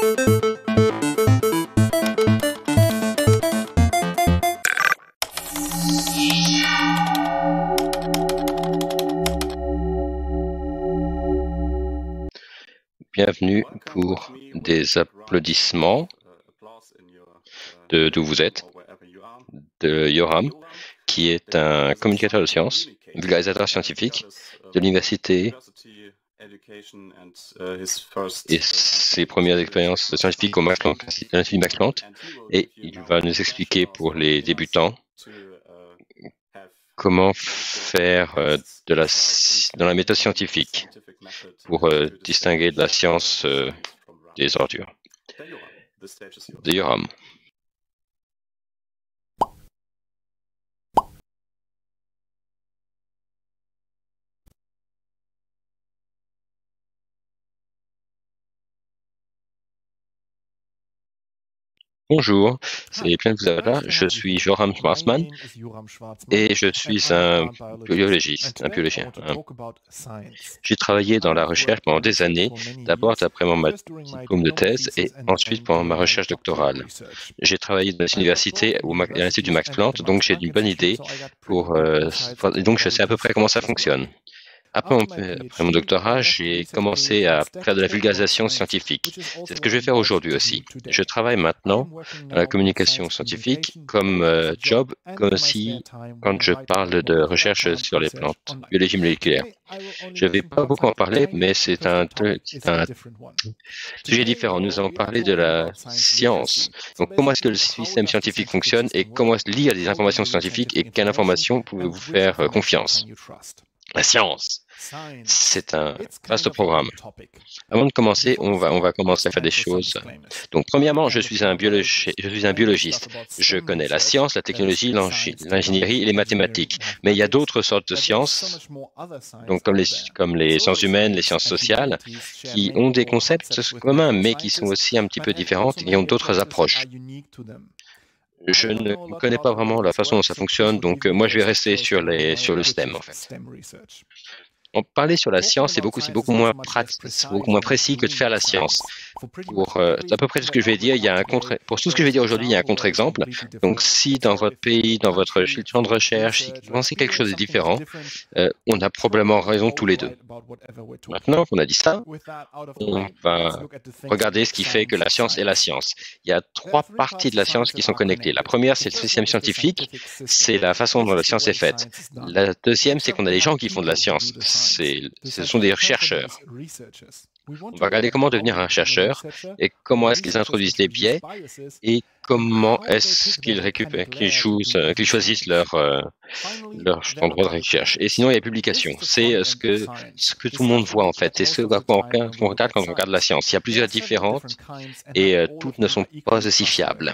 Bienvenue pour des applaudissements d'où vous êtes, de Yoram, qui est un communicateur de sciences, vulgarisateur scientifique de l'université et ses premières expériences scientifiques au l'Institut Max Planck. Et il va nous expliquer pour les débutants comment faire dans la méthode scientifique pour distinguer de la science des ordures. De Yoram. Bonjour, c'est bien de vous avoir là. Je suis Yoram Schwarzman et je suis un biologiste, un biologien. J'ai travaillé dans la recherche pendant des années, d'abord après mon diplôme de thèse et ensuite pendant ma recherche doctorale. J'ai travaillé dans l'université à l'Institut Max Planck, donc j'ai une bonne idée donc je sais à peu près comment ça fonctionne. Après mon doctorat, j'ai commencé à faire de la vulgarisation scientifique. C'est ce que je vais faire aujourd'hui aussi. Je travaille maintenant dans la communication scientifique comme job, comme aussi quand je parle de recherche sur les plantes, biologie moléculaire. Je ne vais pas beaucoup en parler, mais c'est un sujet différent. Nous allons parler de la science. Donc, comment est-ce que le système scientifique fonctionne et comment lire des informations scientifiques et quelle information pouvez-vous faire confiance? La science, c'est un vaste programme. Avant de commencer, on va commencer à faire des choses. Donc, premièrement, je suis un biologiste. Je connais la science, la technologie, l'ingénierie et les mathématiques. Mais il y a d'autres sortes de sciences, donc comme les sciences humaines, les sciences sociales, qui ont des concepts communs, mais qui sont aussi un petit peu différentes et ont d'autres approches. Je ne connais pas vraiment la façon dont ça fonctionne, donc moi je vais rester sur le STEM en fait. En parler sur la science, c'est beaucoup moins précis que de faire la science. Pour à peu près tout ce que je vais dire, pour tout ce que je vais dire aujourd'hui, il y a un contre-exemple. Donc, si dans votre pays, dans votre champ de recherche, si vous pensez quelque chose de différent, on a probablement raison tous les deux. Maintenant qu'on a dit ça, on va regarder ce qui fait que la science est la science. Il y a trois parties de la science qui sont connectées. La première, c'est le système scientifique, c'est la façon dont la science est faite. La deuxième, c'est qu'on a des gens qui font de la science. Ce sont des chercheurs. On va regarder comment devenir un chercheur et comment est-ce qu'ils introduisent les biais et comment est-ce qu'ils choisissent leur endroit de recherche. Et sinon, il y a les publications. C'est ce que tout le monde voit en fait. C'est ce qu'on regarde quand on regarde la science. Il y a plusieurs différentes et toutes ne sont pas aussi fiables.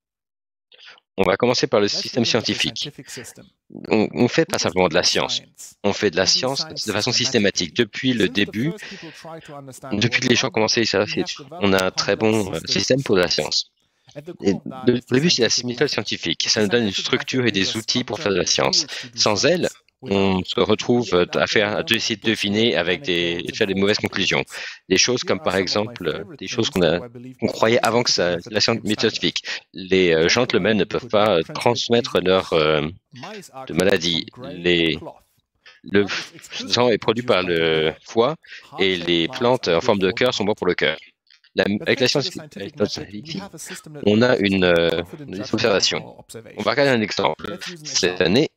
On va commencer par le système scientifique. On ne fait pas simplement de la science. On fait de la science de façon systématique. Depuis le début, depuis que les gens ont commencé, on a un très bon système pour la science. Et le début, c'est la méthode scientifique. Ça nous donne une structure et des outils pour faire de la science. Sans elle, on se retrouve à essayer de deviner faire des mauvaises conclusions. Des choses comme par exemple, des choses qu'on croyait avant que la méthode scientifique. Les gentlemen ne peuvent pas transmettre leur de maladie. Le sang est produit par le foie et les plantes en forme de cœur sont bonnes pour le cœur. Avec la science, on a une observation. On va regarder un exemple. Cette année,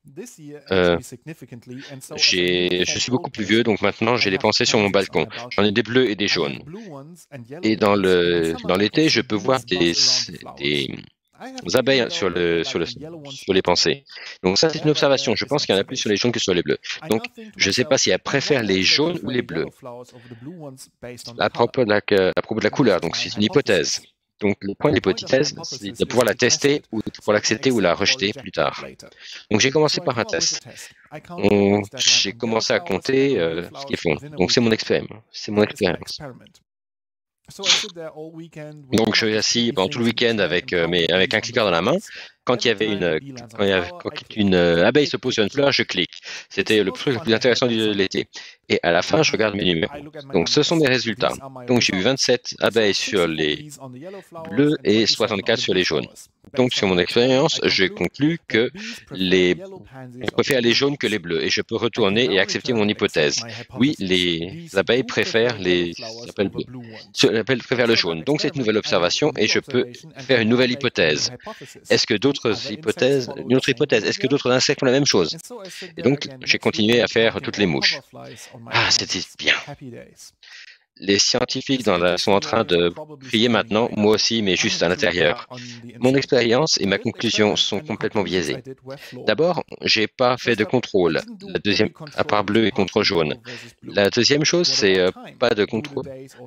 je suis beaucoup plus vieux, donc maintenant j'ai des pensées sur mon balcon. J'en ai des bleus et des jaunes. Et dans l'été, je peux voir des abeilles sur les pensées. Donc ça, c'est une observation. Je pense qu'il y en a plus sur les jaunes que sur les bleus. Donc, je ne sais pas si elle préfère les jaunes ou les bleus. À propos de la couleur, donc c'est une hypothèse. Donc, le point de l'hypothèse, c'est de pouvoir la tester ou de pouvoir l'accepter ou la rejeter plus tard. Donc, j'ai commencé par un test. J'ai commencé à compter ce qu'ils font. Donc, c'est mon expérience. Donc je suis assis pendant tout le week-end avec un cliqueur dans la main. Quand une abeille se pose sur une fleur, je clique. C'était le truc le plus intéressant de l'été. Et à la fin, je regarde mes numéros. Donc ce sont mes résultats. Donc j'ai eu 27 abeilles sur les bleus et 64 sur les jaunes. Donc sur mon expérience, j'ai conclu que je préfère les jaunes que les bleus et je peux retourner et accepter mon hypothèse. Oui, les abeilles préfèrent les préfèrent le jaune. Donc c'est une nouvelle observation et je peux faire une nouvelle hypothèse. Est-ce que est-ce que d'autres insectes font la même chose? Et donc j'ai continué à faire toutes les mouches. Ah, c'était bien. Les scientifiques sont en train de crier maintenant, moi aussi, mais juste à l'intérieur. Mon expérience et ma conclusion sont complètement biaisées. D'abord, j'ai pas fait de contrôle, à part bleu et contrôle jaune. La deuxième chose, c'est pas de contrôle.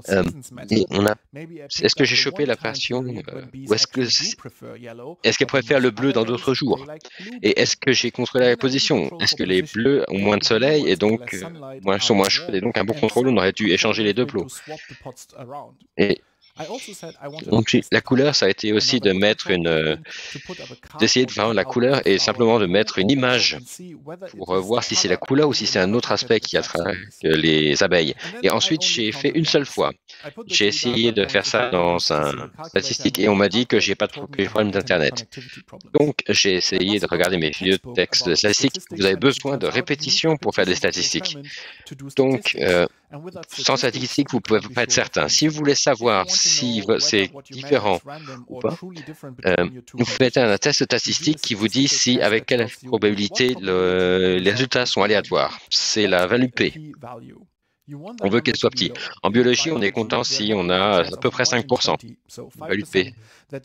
Est-ce que j'ai chopé la passion ou est-ce qu'elle préfère le bleu dans d'autres jours? Et est-ce que j'ai contrôlé la position? Est-ce que les bleus ont moins de soleil et donc sont moins chauds et donc un bon contrôle, on aurait dû échanger les deux plots? Et donc la couleur, ça a été aussi de mettre d'essayer de voir la couleur et simplement de mettre une image pour voir si c'est la couleur ou si c'est un autre aspect qui attrape les abeilles. Et ensuite, j'ai fait une seule fois. J'ai essayé de faire ça dans un statistique et on m'a dit que j'ai pas de problème d'internet. Donc j'ai essayé de regarder mes vieux textes de statistiques. Vous avez besoin de répétition pour faire des statistiques. Donc sans statistiques, vous pouvez pas être certain. Si vous voulez savoir si c'est différent ou pas, vous faites un test statistique qui vous dit si, avec quelle probabilité les résultats sont aléatoires. C'est la value P. On veut qu'elle soit petite. En biologie, on est content si on a à peu près 5%. Value P.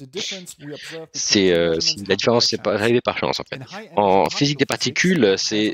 La différence, c'est pas arrivé par chance, en fait. En physique des particules, c'est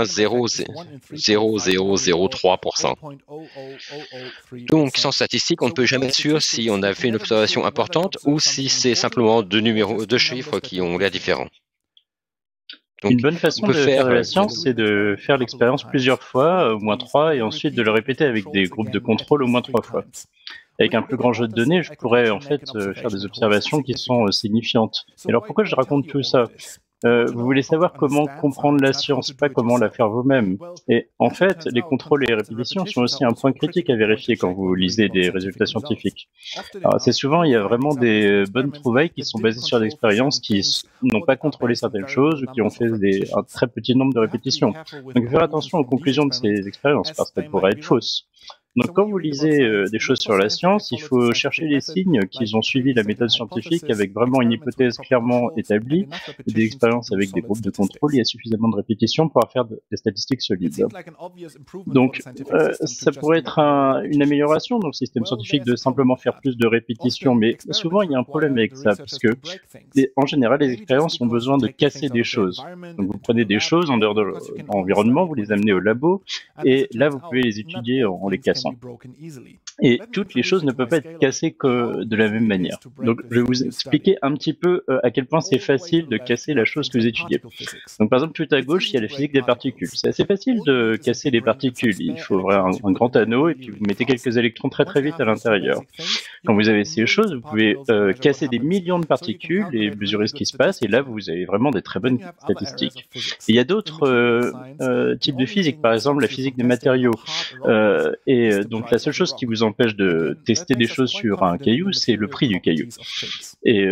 0,0003%. Donc, sans statistique, on ne peut jamais être sûr si on a fait une observation importante ou si c'est simplement deux chiffres qui ont l'air différents. Donc, une bonne façon de faire de la science, c'est de faire l'expérience plusieurs fois, au moins 3, et ensuite de le répéter avec des groupes de contrôle au moins 3 fois. Avec un plus grand jeu de données, je pourrais en fait faire des observations qui sont signifiantes. Et alors pourquoi je raconte tout ça? Vous voulez savoir comment comprendre la science, pas comment la faire vous-même. Et en fait, les contrôles et les répétitions sont aussi un point critique à vérifier quand vous lisez des résultats scientifiques. Alors, c'est souvent, il y a vraiment des bonnes trouvailles qui sont basées sur l'expérience, qui n'ont pas contrôlé certaines choses ou qui ont fait un très petit nombre de répétitions. Donc, faire attention aux conclusions de ces expériences parce qu'elles pourraient être fausses. Donc quand vous lisez des choses sur la science, il faut chercher les signes qu'ils ont suivi la méthode scientifique avec vraiment une hypothèse clairement établie, des expériences avec des groupes de contrôle, il y a suffisamment de répétitions pour faire des statistiques solides. Donc ça pourrait être une amélioration dans le système scientifique de simplement faire plus de répétitions, mais souvent il y a un problème avec ça, parce que en général les expériences ont besoin de casser des choses. Donc vous prenez des choses en dehors de l'environnement, vous les amenez au labo, et là vous pouvez les étudier en les cassant. Et toutes les choses ne peuvent pas être cassées que de la même manière. Donc, je vais vous expliquer un petit peu à quel point c'est facile de casser la chose que vous étudiez. Donc, par exemple, tout à gauche, il y a la physique des particules. C'est assez facile de casser les particules. Il faut un grand anneau et puis vous mettez quelques électrons très très vite à l'intérieur. Quand vous avez ces choses, vous pouvez casser des millions de particules et mesurer ce qui se passe. Et là, vous avez vraiment des très bonnes statistiques. Et il y a d'autres types de physique, par exemple la physique des matériaux. Donc, la seule chose qui vous empêche de tester des choses sur un caillou, c'est le prix du caillou. Et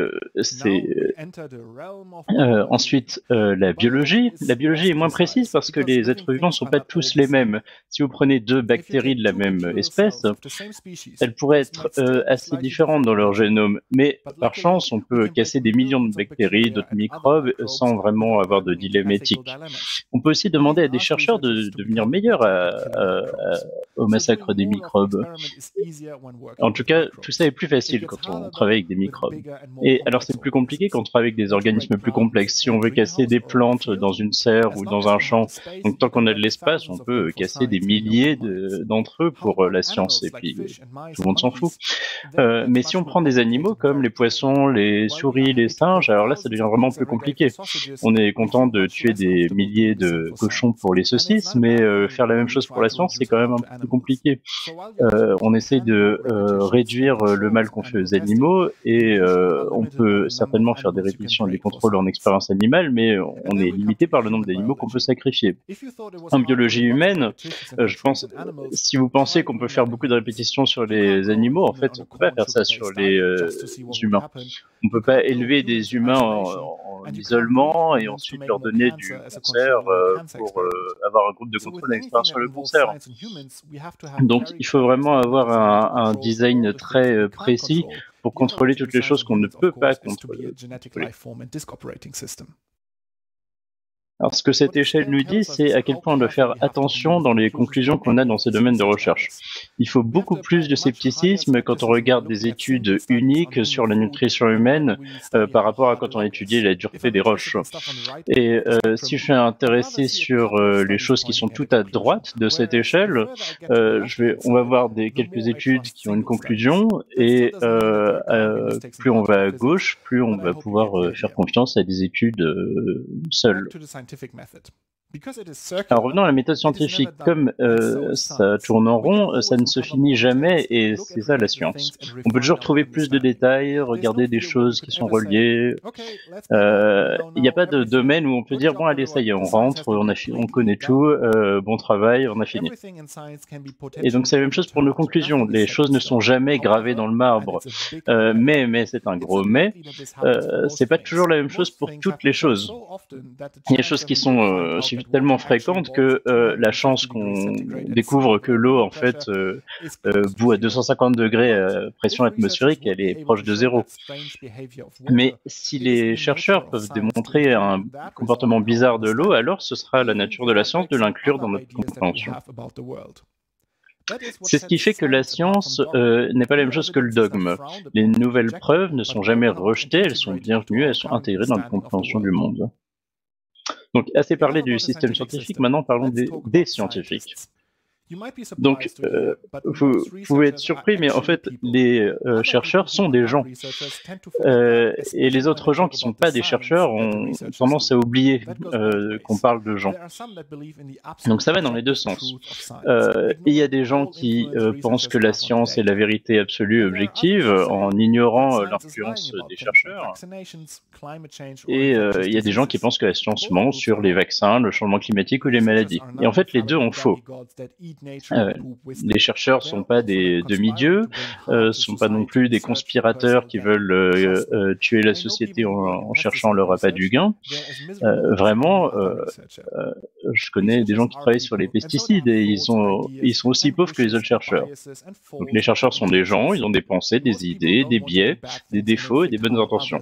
ensuite, la biologie. La biologie est moins précise parce que les êtres vivants ne sont pas tous les mêmes. Si vous prenez 2 bactéries de la même espèce, elles pourraient être assez différentes dans leur génome. Mais par chance, on peut casser des millions de bactéries, d'autres microbes, sans vraiment avoir de dilemme éthique. On peut aussi demander à des chercheurs de devenir meilleurs au massacre des microbes. En tout cas, tout ça est plus facile quand on travaille avec des microbes. Et alors c'est plus compliqué quand on travaille avec des organismes plus complexes. Si on veut casser des plantes dans une serre ou dans un champ, donc tant qu'on a de l'espace, on peut casser des milliers d'entre eux pour la science, et puis tout le monde s'en fout. Mais si on prend des animaux comme les poissons, les souris, les singes, alors là ça devient vraiment plus compliqué. On est content de tuer des milliers de cochons pour les saucisses, mais faire la même chose pour la science, c'est quand même un peu plus compliqué. On essaie de réduire le mal qu'on fait aux animaux et on peut certainement faire des répétitions et des contrôles en expérience animale, mais on est limité par le nombre d'animaux qu'on peut sacrifier. En biologie humaine, je pense, si vous pensez qu'on peut faire beaucoup de répétitions sur les animaux, en fait, on peut pas faire ça sur les humains. On peut pas élever des humains en isolement et ensuite leur donner du cancer pour avoir un groupe de contrôle d'expérience sur le cancer. Donc, il faut vraiment avoir un design très précis pour contrôler toutes les choses qu'on ne peut pas contrôler. Alors, ce que cette échelle nous dit, c'est à quel point on doit faire attention dans les conclusions qu'on a dans ces domaines de recherche. Il faut beaucoup plus de scepticisme quand on regarde des études uniques sur la nutrition humaine par rapport à quand on étudie la dureté des roches. Et si je suis intéressé sur les choses qui sont tout à droite de cette échelle, on va voir quelques études qui ont une conclusion, et plus on va à gauche, plus on va pouvoir faire confiance à des études seules. Alors revenons à la méthode scientifique, comme ça tourne en rond, ça ne se finit jamais et c'est ça la science. On peut toujours trouver plus de détails, regarder des choses qui sont reliées. Il n'y a pas de domaine où on peut dire bon allez ça y est on rentre, on connaît tout, bon travail, on a fini. Et donc c'est la même chose pour nos conclusions. Les choses ne sont jamais gravées dans le marbre. Mais c'est un gros mais. C'est pas toujours la même chose pour toutes les choses. Il y a des choses qui sont tellement fréquentes que la chance qu'on découvre que l'eau en fait bout à 250 degrés pression atmosphérique, elle est proche de zéro. Mais si les chercheurs peuvent démontrer un comportement bizarre de l'eau, alors ce sera la nature de la science de l'inclure dans notre compréhension. C'est ce qui fait que la science n'est pas la même chose que le dogme. Les nouvelles preuves ne sont jamais rejetées, elles sont bienvenues, elles sont intégrées dans la compréhension du monde. Donc, assez parlé du système scientifique, maintenant parlons des scientifiques. Donc, vous pouvez être surpris, mais en fait, les chercheurs sont des gens. Et les autres gens qui ne sont pas des chercheurs ont tendance à oublier qu'on parle de gens. Donc ça va dans les deux sens. Il y a des gens qui pensent que la science est la vérité absolue et objective en ignorant l'influence des chercheurs. Et il y a des gens qui pensent que la science ment sur les vaccins, le changement climatique ou les maladies. Et en fait, les deux ont faux. Les chercheurs sont pas des demi-dieux, sont pas non plus des conspirateurs qui veulent tuer la société en cherchant leur appât du gain. Vraiment, je connais des gens qui travaillent sur les pesticides et ils sont aussi pauvres que les autres chercheurs. Donc les chercheurs sont des gens, ils ont des pensées, des idées, des biais, des défauts et des bonnes intentions.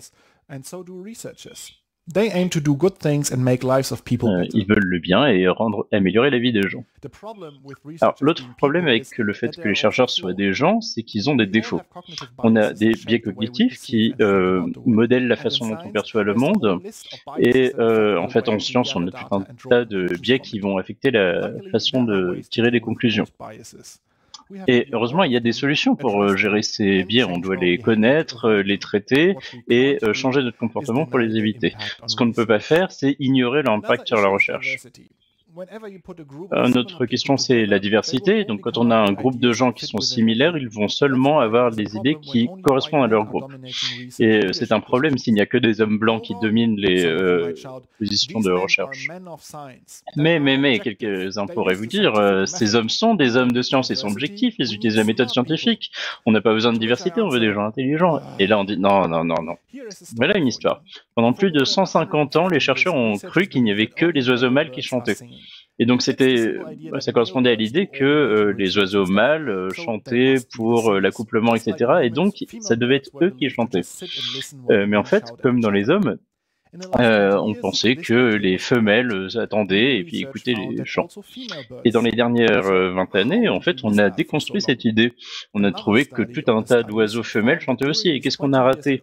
Ils veulent le bien et améliorer la vie des gens. Alors, l'autre problème avec le fait que les chercheurs soient des gens, c'est qu'ils ont des défauts. On a des biais cognitifs qui modèlent la façon dont on perçoit le monde, et en fait, en science, on a tout un tas de biais qui vont affecter la façon de tirer des conclusions. Et heureusement, il y a des solutions pour gérer ces biais. On doit les connaître, les traiter et changer notre comportement pour les éviter. Ce qu'on ne peut pas faire, c'est ignorer l'impact sur la recherche. Notre question, c'est la diversité. Donc, quand on a un groupe de gens qui sont similaires, ils vont seulement avoir des idées qui correspondent à leur groupe. Et c'est un problème s'il n'y a que des hommes blancs qui dominent les positions de recherche. Mais, quelques-uns pourraient vous dire, ces hommes sont des hommes de science, ils sont objectifs, ils utilisent la méthode scientifique. On n'a pas besoin de diversité, on veut des gens intelligents. Et là, on dit non. Voilà une histoire. Pendant plus de 150 ans, les chercheurs ont cru qu'il n'y avait que les oiseaux mâles qui chantaient. Et donc ça correspondait à l'idée que les oiseaux mâles chantaient pour l'accouplement, etc. Et donc ça devait être eux qui chantaient. Mais en fait, comme dans les hommes, on pensait que les femelles attendaient et puis écoutaient les chants. Et dans les dernières 20 années, en fait, on a déconstruit cette idée. On a trouvé que tout un tas d'oiseaux femelles chantaient aussi. Et qu'est-ce qu'on a raté?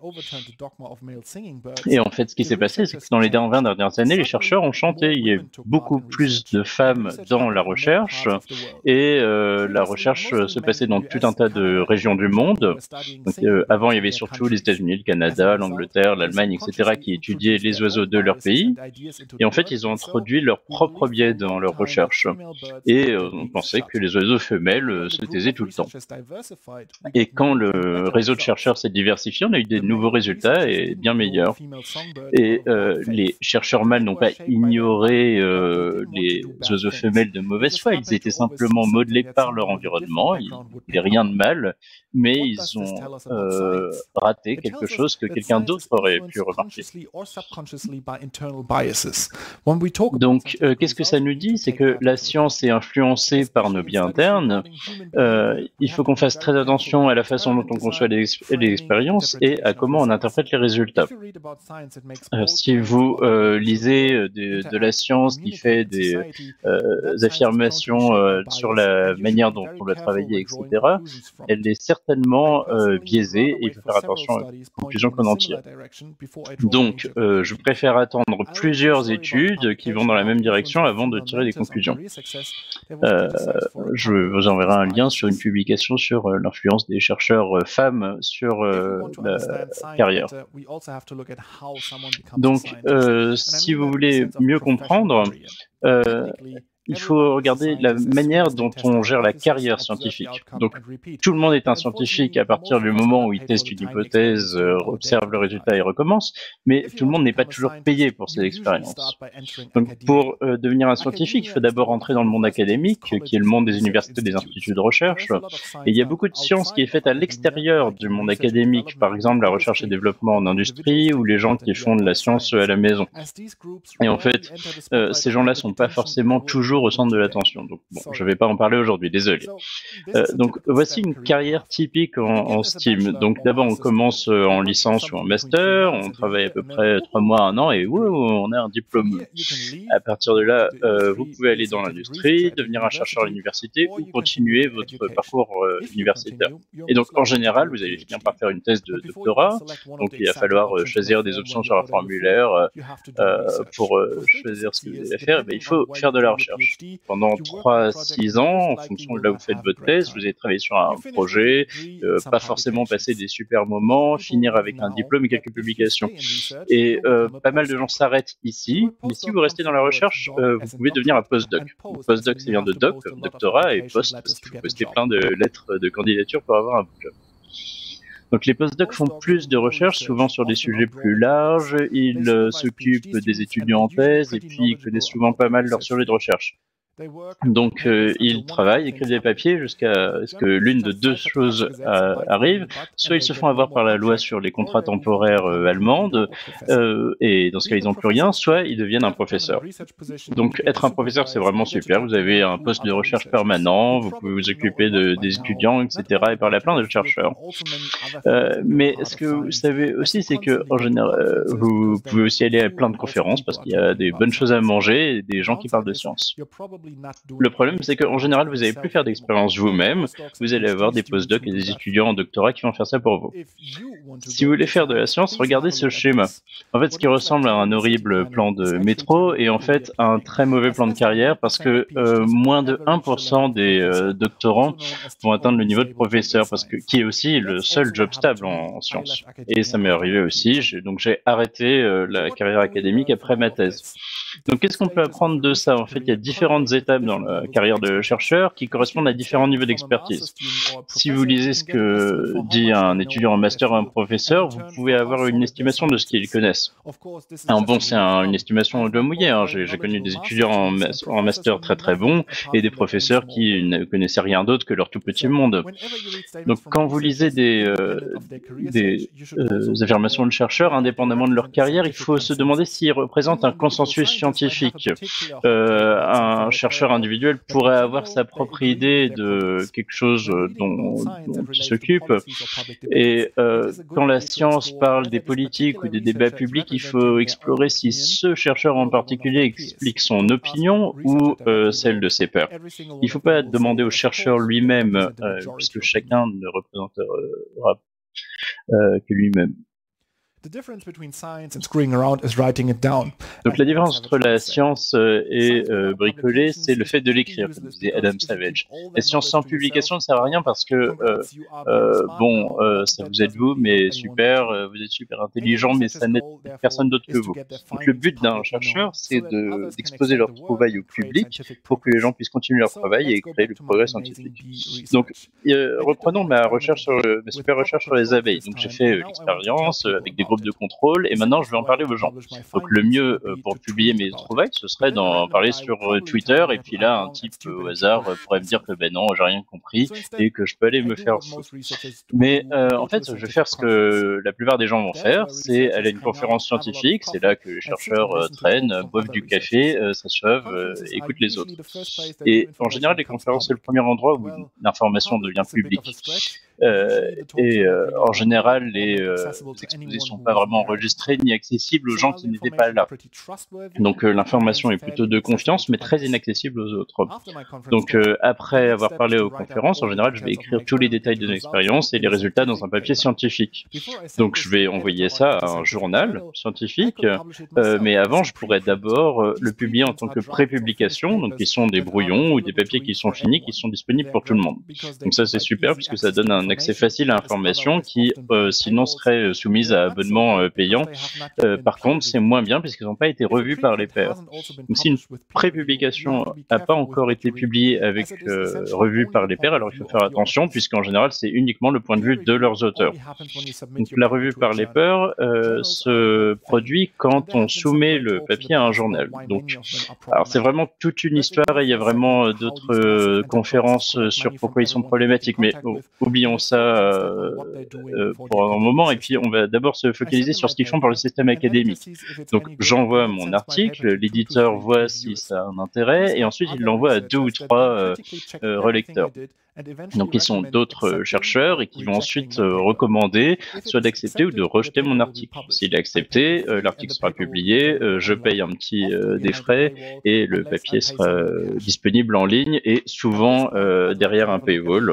Et en fait, ce qui s'est passé, c'est que dans les 20 dernières années, les chercheurs ont chanté. Il y a eu beaucoup plus de femmes dans la recherche et la recherche se passait dans tout un tas de régions du monde. Donc, avant, il y avait surtout les États-Unis, le Canada, l'Angleterre, l'Allemagne, etc., qui étudiaient étudier les oiseaux de leur pays, et en fait, ils ont introduit leur propre biais dans leurs recherches. Et on pensait que les oiseaux femelles se taisaient tout le temps. Et quand le réseau de chercheurs s'est diversifié, on a eu des nouveaux résultats et bien meilleurs. Et les chercheurs mâles n'ont pas ignoré les oiseaux femelles de mauvaise foi, ils étaient simplement modelés par leur environnement, il n'y avait rien de mal, mais ils ont raté quelque chose que quelqu'un d'autre aurait pu remarquer. Donc, qu'est-ce que ça nous dit? C'est que la science est influencée par nos biais internes. Il faut qu'on fasse très attention à la façon dont on conçoit les expériences et à comment on interprète les résultats. Si vous lisez de la science qui fait des affirmations sur la manière dont on doit travailler, etc., elle est certainement biaisée et il faut faire attention aux conclusions qu'on en tire. Donc, je préfère attendre plusieurs études qui vont dans la même direction avant de tirer des conclusions. Je vous enverrai un lien sur une publication sur l'influence des chercheurs femmes sur la carrière. Donc, si vous voulez mieux comprendre, il faut regarder la manière dont on gère la carrière scientifique. Donc, tout le monde est un scientifique à partir du moment où il teste une hypothèse, observe le résultat et recommence, mais tout le monde n'est pas toujours payé pour ses expériences. Donc, pour devenir un scientifique, il faut d'abord entrer dans le monde académique, qui est le monde des universités, des instituts de recherche. Et il y a beaucoup de science qui est faite à l'extérieur du monde académique, par exemple la recherche et développement en industrie, ou les gens qui font de la science à la maison. Et en fait, ces gens-là sont pas forcément toujours au centre de l'attention. Donc, bon, je vais pas en parler aujourd'hui, désolé. Donc, voici une carrière typique en STEAM. Donc, d'abord, on commence en licence ou en master, on travaille à peu près 3 mois, 1 an, et on a un diplôme. À partir de là, vous pouvez aller dans l'industrie, devenir un chercheur à l'université ou continuer votre parcours universitaire. Et donc, en général, vous allez finir par faire une thèse de doctorat. Donc, il va falloir choisir des options sur un formulaire pour choisir ce que vous allez faire. Il faut faire de la recherche. Pendant 3-6 ans, en fonction de là où vous faites votre thèse, vous allez travailler sur un projet, pas forcément passer des super moments, finir avec un diplôme et quelques publications. Et pas mal de gens s'arrêtent ici, mais si vous restez dans la recherche, vous pouvez devenir un postdoc. Postdoc, ça vient de doc, doctorat, et post, parce qu'il faut poster plein de lettres de candidature pour avoir un diplôme. Donc les postdocs font plus de recherche, souvent sur des sujets plus larges, ils s'occupent des étudiants en thèse et puis ils connaissent souvent pas mal leurs sujets de recherche. Donc ils travaillent, écrivent des papiers jusqu'à ce que l'une de deux choses arrive. Soit ils se font avoir par la loi sur les contrats temporaires allemandes, et dans ce cas ils n'ont plus rien, soit ils deviennent un professeur. Donc être un professeur c'est vraiment super, vous avez un poste de recherche permanent, vous pouvez vous occuper des étudiants, etc. et parler à plein de chercheurs. Mais ce que vous savez aussi c'est que en général vous pouvez aussi aller à plein de conférences parce qu'il y a des bonnes choses à manger et des gens qui parlent de science. Le problème, c'est qu'en général, vous n'allez plus faire d'expérience vous-même, vous allez avoir des postdocs et des étudiants en doctorat qui vont faire ça pour vous. Si vous voulez faire de la science, regardez ce schéma. En fait, ce qui ressemble à un horrible plan de métro est en fait un très mauvais plan de carrière parce que moins de 1% des doctorants vont atteindre le niveau de professeur, qui est aussi le seul job stable en sciences. Et ça m'est arrivé aussi, donc j'ai arrêté la carrière académique après ma thèse. Donc qu'est-ce qu'on peut apprendre de ça? En fait, il y a différentes étapes dans la carrière de chercheur qui correspondent à différents niveaux d'expertise. Si vous lisez ce que dit un étudiant en master ou un professeur, vous pouvez avoir une estimation de ce qu'ils connaissent. Alors bon, c'est une estimation au doigt mouillé. J'ai connu des étudiants en master très très bons et des professeurs qui ne connaissaient rien d'autre que leur tout petit monde. Donc quand vous lisez des affirmations de chercheurs, indépendamment de leur carrière, il faut se demander s'ils représentent un consensus scientifique. Un chercheur individuel pourrait avoir sa propre idée de quelque chose dont il s'occupe. Et quand la science parle des politiques ou des débats publics, il faut explorer si ce chercheur en particulier explique son opinion ou celle de ses pairs. Il ne faut pas demander au chercheur lui-même, puisque chacun ne représentera que lui-même. Donc la différence entre la science et bricoler, c'est le fait de l'écrire, comme disait Adam Savage. La science sans publication ne sert à rien parce que, ça vous aide vous, mais super, vous êtes super intelligent, mais ça n'aide personne d'autre que vous. Donc le but d'un chercheur, c'est d'exposer leurs trouvailles au public pour que les gens puissent continuer leur travail et créer le progrès scientifique. Donc, reprenons ma super recherche sur les abeilles. Donc j'ai fait l'expérience avec des groupes de contrôle et maintenant je vais en parler aux gens. Donc le mieux pour publier mes trouvailles, ce serait d'en parler sur Twitter et puis là un type au hasard pourrait me dire que ben non, j'ai rien compris et que je peux aller me faire foutre. Mais en fait, je vais faire ce que la plupart des gens vont faire, c'est aller à une conférence scientifique, c'est là que les chercheurs traînent, boivent du café, s'acheuvent, écoutent les autres. Et en général, les conférences, c'est le premier endroit où l'information devient publique. En général, les exposés sont pas vraiment enregistrés ni accessibles aux gens qui n'étaient pas là. Donc l'information est plutôt de confiance, mais très inaccessible aux autres. Donc après avoir parlé aux conférences, en général, je vais écrire tous les détails de l'expérience et les résultats dans un papier scientifique. Donc je vais envoyer ça à un journal scientifique, mais avant, je pourrais d'abord le publier en tant que pré-publication, donc qui sont des brouillons ou des papiers qui sont finis, qui sont disponibles pour tout le monde. Donc ça, c'est super puisque ça donne un accès facile à l'information qui, sinon, serait soumise à abonnement payant. Par contre, c'est moins bien puisqu'ils n'ont pas été revus par les pairs. Donc si une pré-publication n'a pas encore été publiée avec revue par les pairs, alors il faut faire attention puisqu'en général, c'est uniquement le point de vue de leurs auteurs. Donc la revue par les pairs se produit quand on soumet le papier à un journal. Donc, alors c'est vraiment toute une histoire et il y a vraiment d'autres conférences sur pourquoi ils sont problématiques, mais oublions ça pour un moment et puis on va d'abord se focaliser sur ce qu'ils font par le système académique. Donc j'envoie mon article, l'éditeur voit si ça a un intérêt et ensuite il l'envoie à 2 ou 3 relecteurs. Donc ils sont d'autres chercheurs et qui vont ensuite recommander soit d'accepter ou de rejeter mon article. S'il est accepté, l'article sera publié, je paye un petit des frais et le papier sera disponible en ligne et souvent derrière un paywall.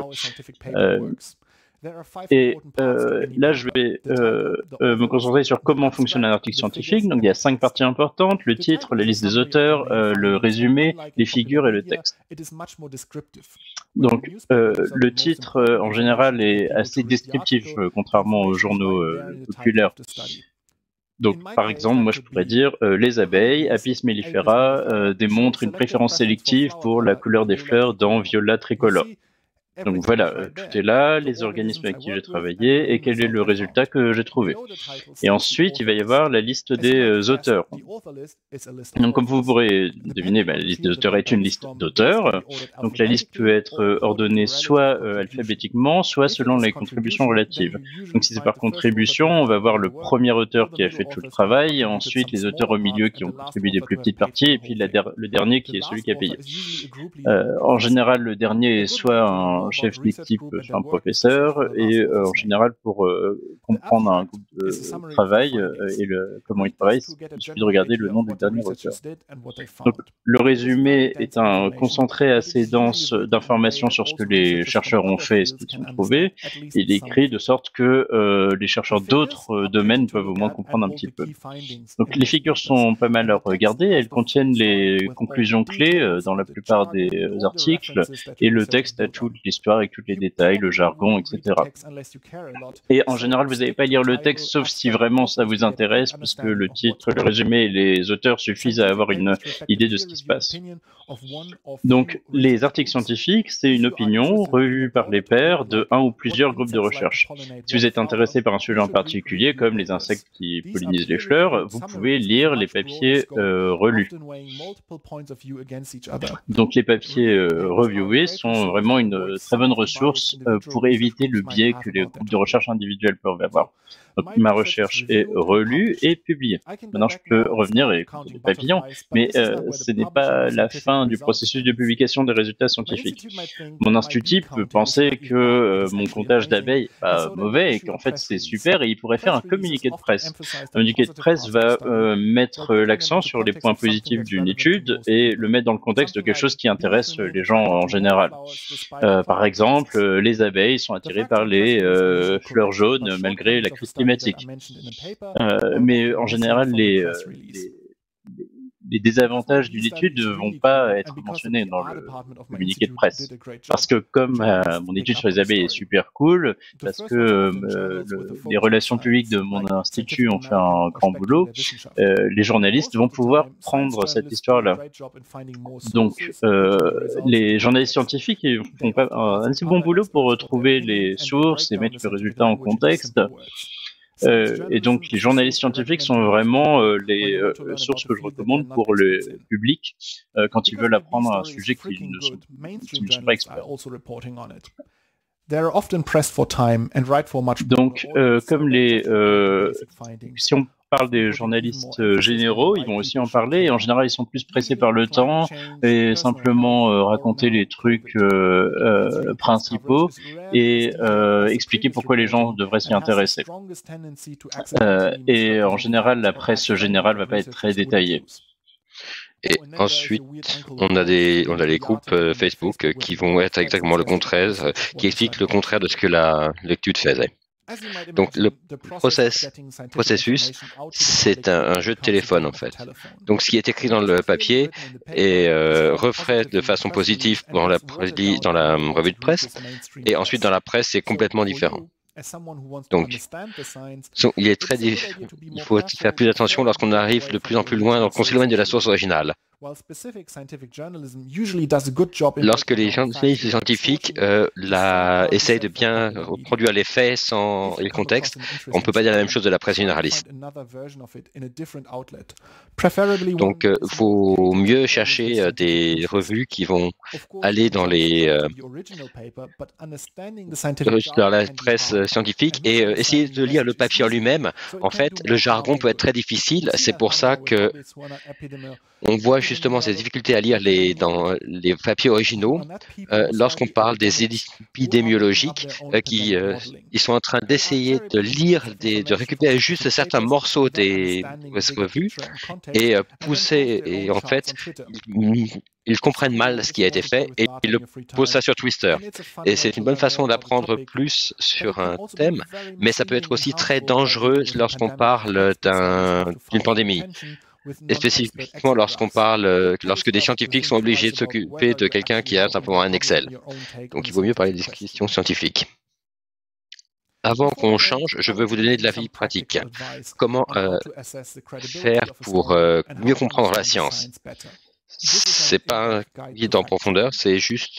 Là, je vais me concentrer sur comment fonctionne un article scientifique. Donc, il y a 5 parties importantes, le titre, la liste des auteurs, le résumé, les figures et le texte. Donc, le titre, en général, est assez descriptif, contrairement aux journaux populaires. Donc, par exemple, moi, je pourrais dire les abeilles, Apis mellifera, démontrent une préférence sélective pour la couleur des fleurs dans Viola tricolore. Donc voilà, tout est là, les organismes avec qui j'ai travaillé et quel est le résultat que j'ai trouvé. Et ensuite, il va y avoir la liste des auteurs. Donc comme vous pourrez deviner, la liste des auteurs est une liste d'auteurs. Donc la liste peut être ordonnée soit alphabétiquement, soit selon les contributions relatives. Donc si c'est par contribution, on va voir le premier auteur qui a fait tout le travail, et ensuite les auteurs au milieu qui ont contribué des plus petites parties, et puis le dernier qui est celui qui a payé. En général, le dernier est soit un chef d'équipe, un professeur, et en général pour comprendre un groupe de travail et comment il travaille, il suffit de regarder le nom du dernier auteur. Donc le résumé est un concentré assez dense d'informations sur ce que les chercheurs ont fait et ce qu'ils ont trouvé. Il est écrit de sorte que les chercheurs d'autres domaines peuvent au moins comprendre un petit peu. Donc les figures sont pas mal à regarder, elles contiennent les conclusions clés dans la plupart des articles, et le texte a toute l'histoire avec tous les détails, le jargon, etc. Et en général, vous n'allez pas lire le texte sauf si vraiment ça vous intéresse, parce que le titre, le résumé et les auteurs suffisent à avoir une idée de ce qui se passe. Donc, les articles scientifiques, c'est une opinion revue par les pairs de un ou plusieurs groupes de recherche. Si vous êtes intéressé par un sujet en particulier, comme les insectes qui pollinisent les fleurs, vous pouvez lire les papiers relus. Donc, les papiers reviewés sont vraiment une très bonne ressource pour éviter le biais que les groupes de recherche individuels peuvent avoir. Donc, ma recherche est relue et publiée. Maintenant, je peux revenir et compter les papillons, mais ce n'est pas la fin du processus de publication des résultats scientifiques. Mon institut peut penser que mon comptage d'abeilles est pas mauvais et qu'en fait c'est super et il pourrait faire un communiqué de presse. Un communiqué de presse va mettre l'accent sur les points positifs d'une étude et le mettre dans le contexte de quelque chose qui intéresse les gens en général. Par exemple, les abeilles sont attirées par les fleurs jaunes malgré la crise climatique. climatique. Mais en général, les désavantages d'une étude ne vont pas être mentionnés dans le communiqué de presse. Parce que comme mon étude sur les abeilles est super cool, parce que les relations publiques de mon institut ont fait un grand boulot, les journalistes vont pouvoir prendre cette histoire-là. Donc, les journalistes scientifiques font pas un assez bon boulot pour retrouver les sources et mettre le résultat en contexte. Et donc, les journalistes scientifiques sont vraiment les sources que je recommande pour le public quand ils veulent apprendre un sujet qui ne sont pas experts. Donc, comme si on parle des journalistes généraux, ils vont aussi en parler, et en général, ils sont plus pressés par le temps, et simplement raconter les trucs principaux, et expliquer pourquoi les gens devraient s'y intéresser. Et en général, la presse générale va pas être très détaillée. Et ensuite, on a les groupes Facebook qui vont être exactement le contraire, qui expliquent le contraire de ce que l'étude faisait. Donc le processus, c'est un jeu de téléphone en fait. Donc ce qui est écrit dans le papier est refait de façon positive dans la revue de presse, et ensuite dans la presse c'est complètement différent. Donc il faut faire plus attention lorsqu'on arrive de plus en plus loin, donc on s'éloigne de la source originale. Lorsque les journalistes scientifiques essayent de bien reproduire les faits sans le contexte, on ne peut pas dire la même chose de la presse généraliste. Donc, il faut mieux chercher des revues qui vont aller dans la presse scientifique et essayer de lire le papier en lui-même. En fait, le jargon peut être très difficile. C'est pour ça que on voit justement ces difficultés à lire dans les papiers originaux lorsqu'on parle des épidémiologiques ils sont en train d'essayer de lire, de récupérer juste certains morceaux des revues et pousser, et en fait ils comprennent mal ce qui a été fait et ils le posent ça sur Twitter. Et c'est une bonne façon d'apprendre plus sur un thème, mais ça peut être aussi très dangereux lorsqu'on parle d'une pandémie. Et spécifiquement lorsque des scientifiques sont obligés de s'occuper de quelqu'un qui a simplement un Excel. Donc il vaut mieux parler des questions scientifiques. Avant qu'on change, je veux vous donner de l'avis pratique. Comment faire pour mieux comprendre la science? C'est pas un guide en profondeur, c'est juste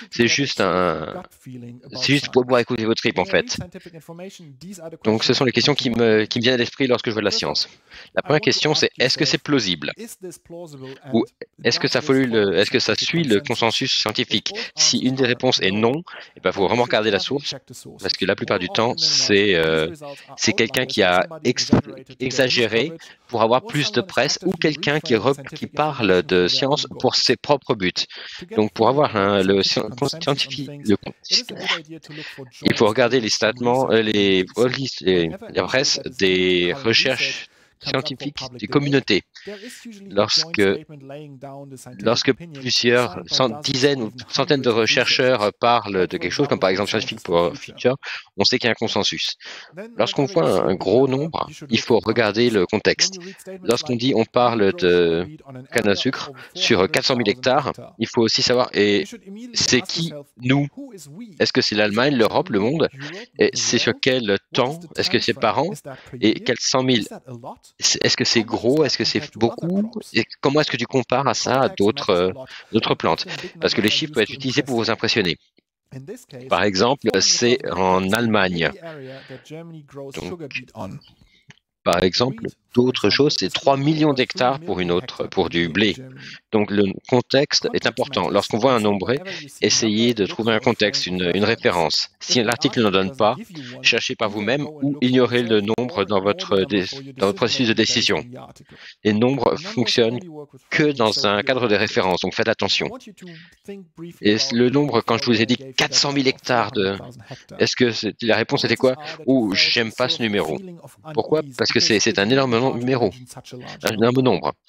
pour pouvoir écouter vos tripes en fait. Donc ce sont les questions qui me viennent à l'esprit lorsque je vois de la science. La première question c'est est-ce que c'est plausible? Ou est-ce que ça suit le consensus scientifique? Si une des réponses est non, il faut vraiment regarder la source, parce que la plupart du temps c'est quelqu'un qui a exagéré pour avoir plus de presse ou quelqu'un qui parle de science pour ses propres buts. Donc, pour avoir le scientifique, il faut regarder les statements, la presse des recherches scientifiques des communautés. Lorsque plusieurs dizaines ou centaines de chercheurs parlent de quelque chose, comme par exemple Scientific for Future, on sait qu'il y a un consensus. Lorsqu'on voit un gros nombre, il faut regarder le contexte. Lorsqu'on dit on parle de canne à sucre sur 400 000 hectares, il faut aussi savoir, et c'est qui nous? Est-ce que c'est l'Allemagne, l'Europe, le monde? Et c'est sur quel temps? Est-ce que c'est par an? Et quels 100 000? Est-ce que c'est gros? Est-ce que c'est beaucoup? Et comment est-ce que tu compares à ça à d'autres plantes? Parce que les chiffres peuvent être utilisés pour vous impressionner. Par exemple, c'est en Allemagne. Donc, par exemple, d'autres choses, c'est 3 millions d'hectares pour du blé. Donc le contexte est important. Lorsqu'on voit un nombre, essayez de trouver un contexte, une référence. Si l'article n'en donne pas, cherchez par vous-même ou ignorez le nombre dans votre processus de décision. Les nombres fonctionnent que dans un cadre de référence, donc faites attention. Et le nombre, quand je vous ai dit 400 000 hectares, est-ce que la réponse était quoi? Ou j'aime pas ce numéro. Pourquoi? Parce que c'est un énorme numéro, un énorme nombre.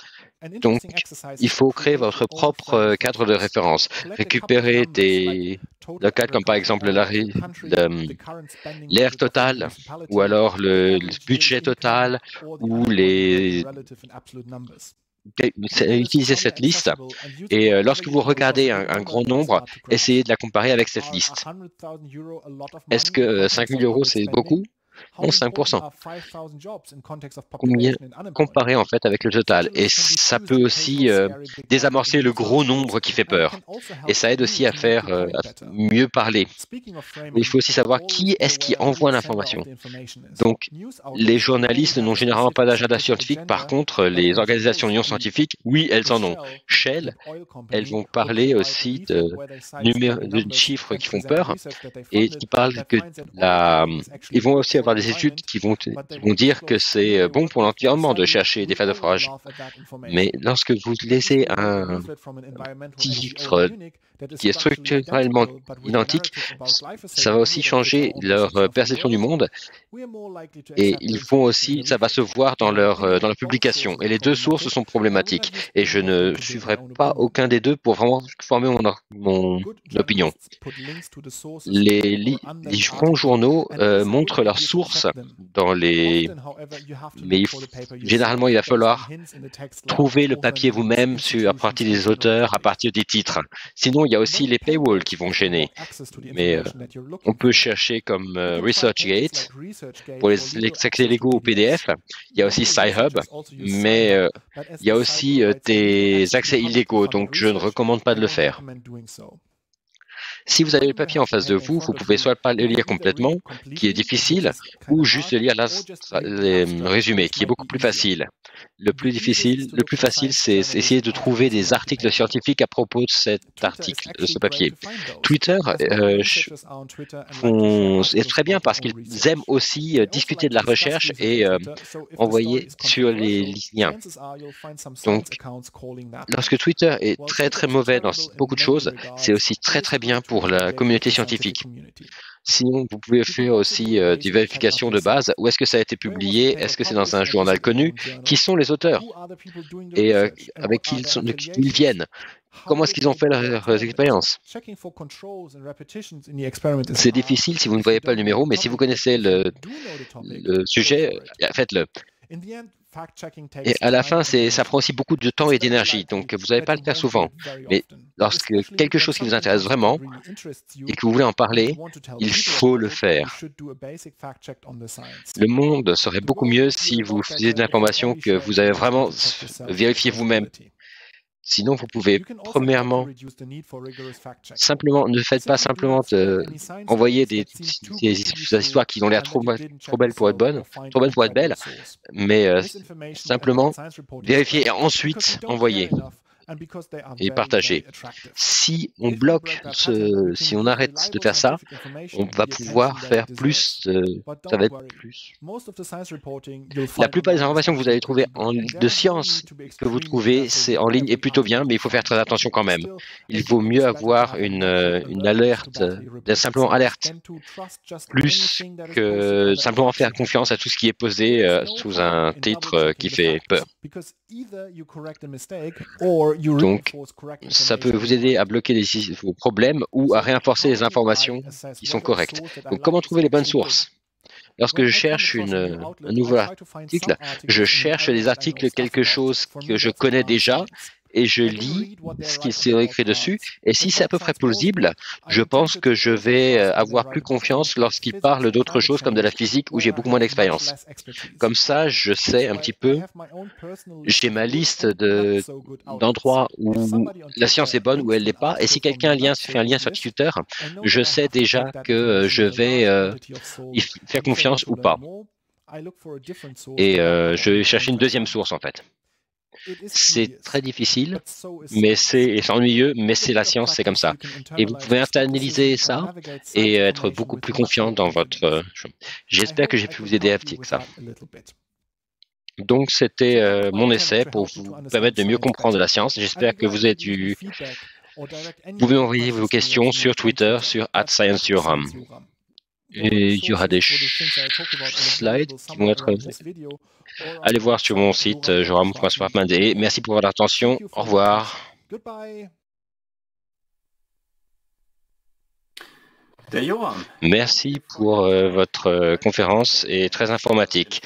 Donc, il faut créer votre propre cadre de référence. Récupérer des locales comme par exemple l'air total, ou alors le budget total, ou utiliser cette liste. Et lorsque vous regardez un grand nombre, essayez de la comparer avec cette liste. Est-ce que 5 000 euros, c'est beaucoup? Non, 5%. Combien comparer en fait avec le total? Et ça peut aussi désamorcer le gros nombre qui fait peur. Et ça aide aussi à faire à mieux parler. Il faut aussi savoir qui est-ce qui envoie l'information. Donc, les journalistes n'ont généralement pas d'agenda scientifique. Par contre, les organisations non scientifiques, oui, elles en ont. Shell, elles vont parler aussi de chiffres qui font peur et qui parlent que ils vont aussi avoir des études qui vont dire que c'est bon pour l'environnement de chercher des phases de forage. Mais lorsque vous laissez un titre qui est structurellement identique, ça va aussi changer leur perception du monde et ça va se voir dans leur publication. Et les deux sources sont problématiques et je ne suivrai pas aucun des deux pour vraiment former mon opinion. Les bons journaux montrent leurs sources mais généralement il va falloir trouver le papier vous-même à partir des auteurs, à partir des titres. Sinon, il y a aussi les paywalls qui vont gêner. Mais on peut chercher comme ResearchGate pour les accès légaux au PDF. Il y a aussi Sci-Hub, mais il y a aussi des accès illégaux, donc je ne recommande pas de le faire. Si vous avez le papier en face de vous, vous pouvez soit pas le lire complètement, qui est difficile, ou juste lire les résumés, qui est beaucoup plus facile. Le plus facile, c'est essayer de trouver des articles scientifiques à propos de cet article, de ce papier. Twitter est très bien parce qu'ils aiment aussi discuter de la recherche et envoyer sur les liens. Donc, lorsque Twitter est très très mauvais dans beaucoup de choses, c'est aussi très très bien pour la communauté scientifique. Sinon, vous pouvez faire aussi des vérifications de base. Où est-ce que ça a été publié? Est-ce que c'est dans un journal connu? Qui sont les auteurs? Et avec qui ils viennent? Comment est-ce qu'ils ont fait leurs expériences? C'est difficile si vous ne voyez pas le numéro, mais si vous connaissez le sujet, faites-le. Et à la fin, ça prend aussi beaucoup de temps et d'énergie, donc vous n'allez pas le faire souvent. Mais lorsque quelque chose qui vous intéresse vraiment et que vous voulez en parler, il faut le faire. Le monde serait beaucoup mieux si vous faisiez de l'information que vous avez vraiment vérifié vous-même. Sinon, vous pouvez, premièrement, ne faites pas simplement envoyer des histoires qui ont l'air trop belles pour être bonnes, trop bonnes pour être belles, mais simplement vérifier et ensuite envoyer et partager. Si on bloque, si on arrête de faire ça, on va pouvoir faire plus, ça va être plus. La plupart des informations que vous allez trouver de science que vous trouvez, c'est en ligne et plutôt bien, mais il faut faire très attention quand même. Il vaut mieux avoir une alerte, simplement alerte, plus que simplement faire confiance à tout ce qui est posé sous un titre qui fait peur. Donc, ça peut vous aider à bloquer vos problèmes ou à réinforcer les informations qui sont correctes. Donc, comment trouver les bonnes sources? Lorsque je cherche un nouveau article, je cherche des articles, quelque chose que je connais déjà, et je lis ce qui est écrit dessus. Et si c'est à peu près plausible, je pense que je vais avoir plus confiance lorsqu'il parle d'autres choses comme de la physique où j'ai beaucoup moins d'expérience. Comme ça, je sais un petit peu, j'ai ma liste d'endroits où la science est bonne, où elle l'est pas. Et si quelqu'un fait un lien sur Twitter, je sais déjà que je vais y faire confiance ou pas. Et je vais chercher une deuxième source en fait. C'est très difficile, mais c'est ennuyeux, mais c'est la science, c'est comme ça. Et vous pouvez internaliser ça et être beaucoup plus confiant dans votre... J'espère que j'ai pu vous aider avec ça. Donc, c'était mon essai pour vous permettre de mieux comprendre la science. J'espère que vous avez eu... Vous pouvez envoyer vos questions sur Twitter, sur @ScienceDurham. Et il y aura des slides qui vont être... Allez voir sur mon site, joram.swartman. Et merci pour votre attention. Au revoir. Merci pour votre conférence et très informatique.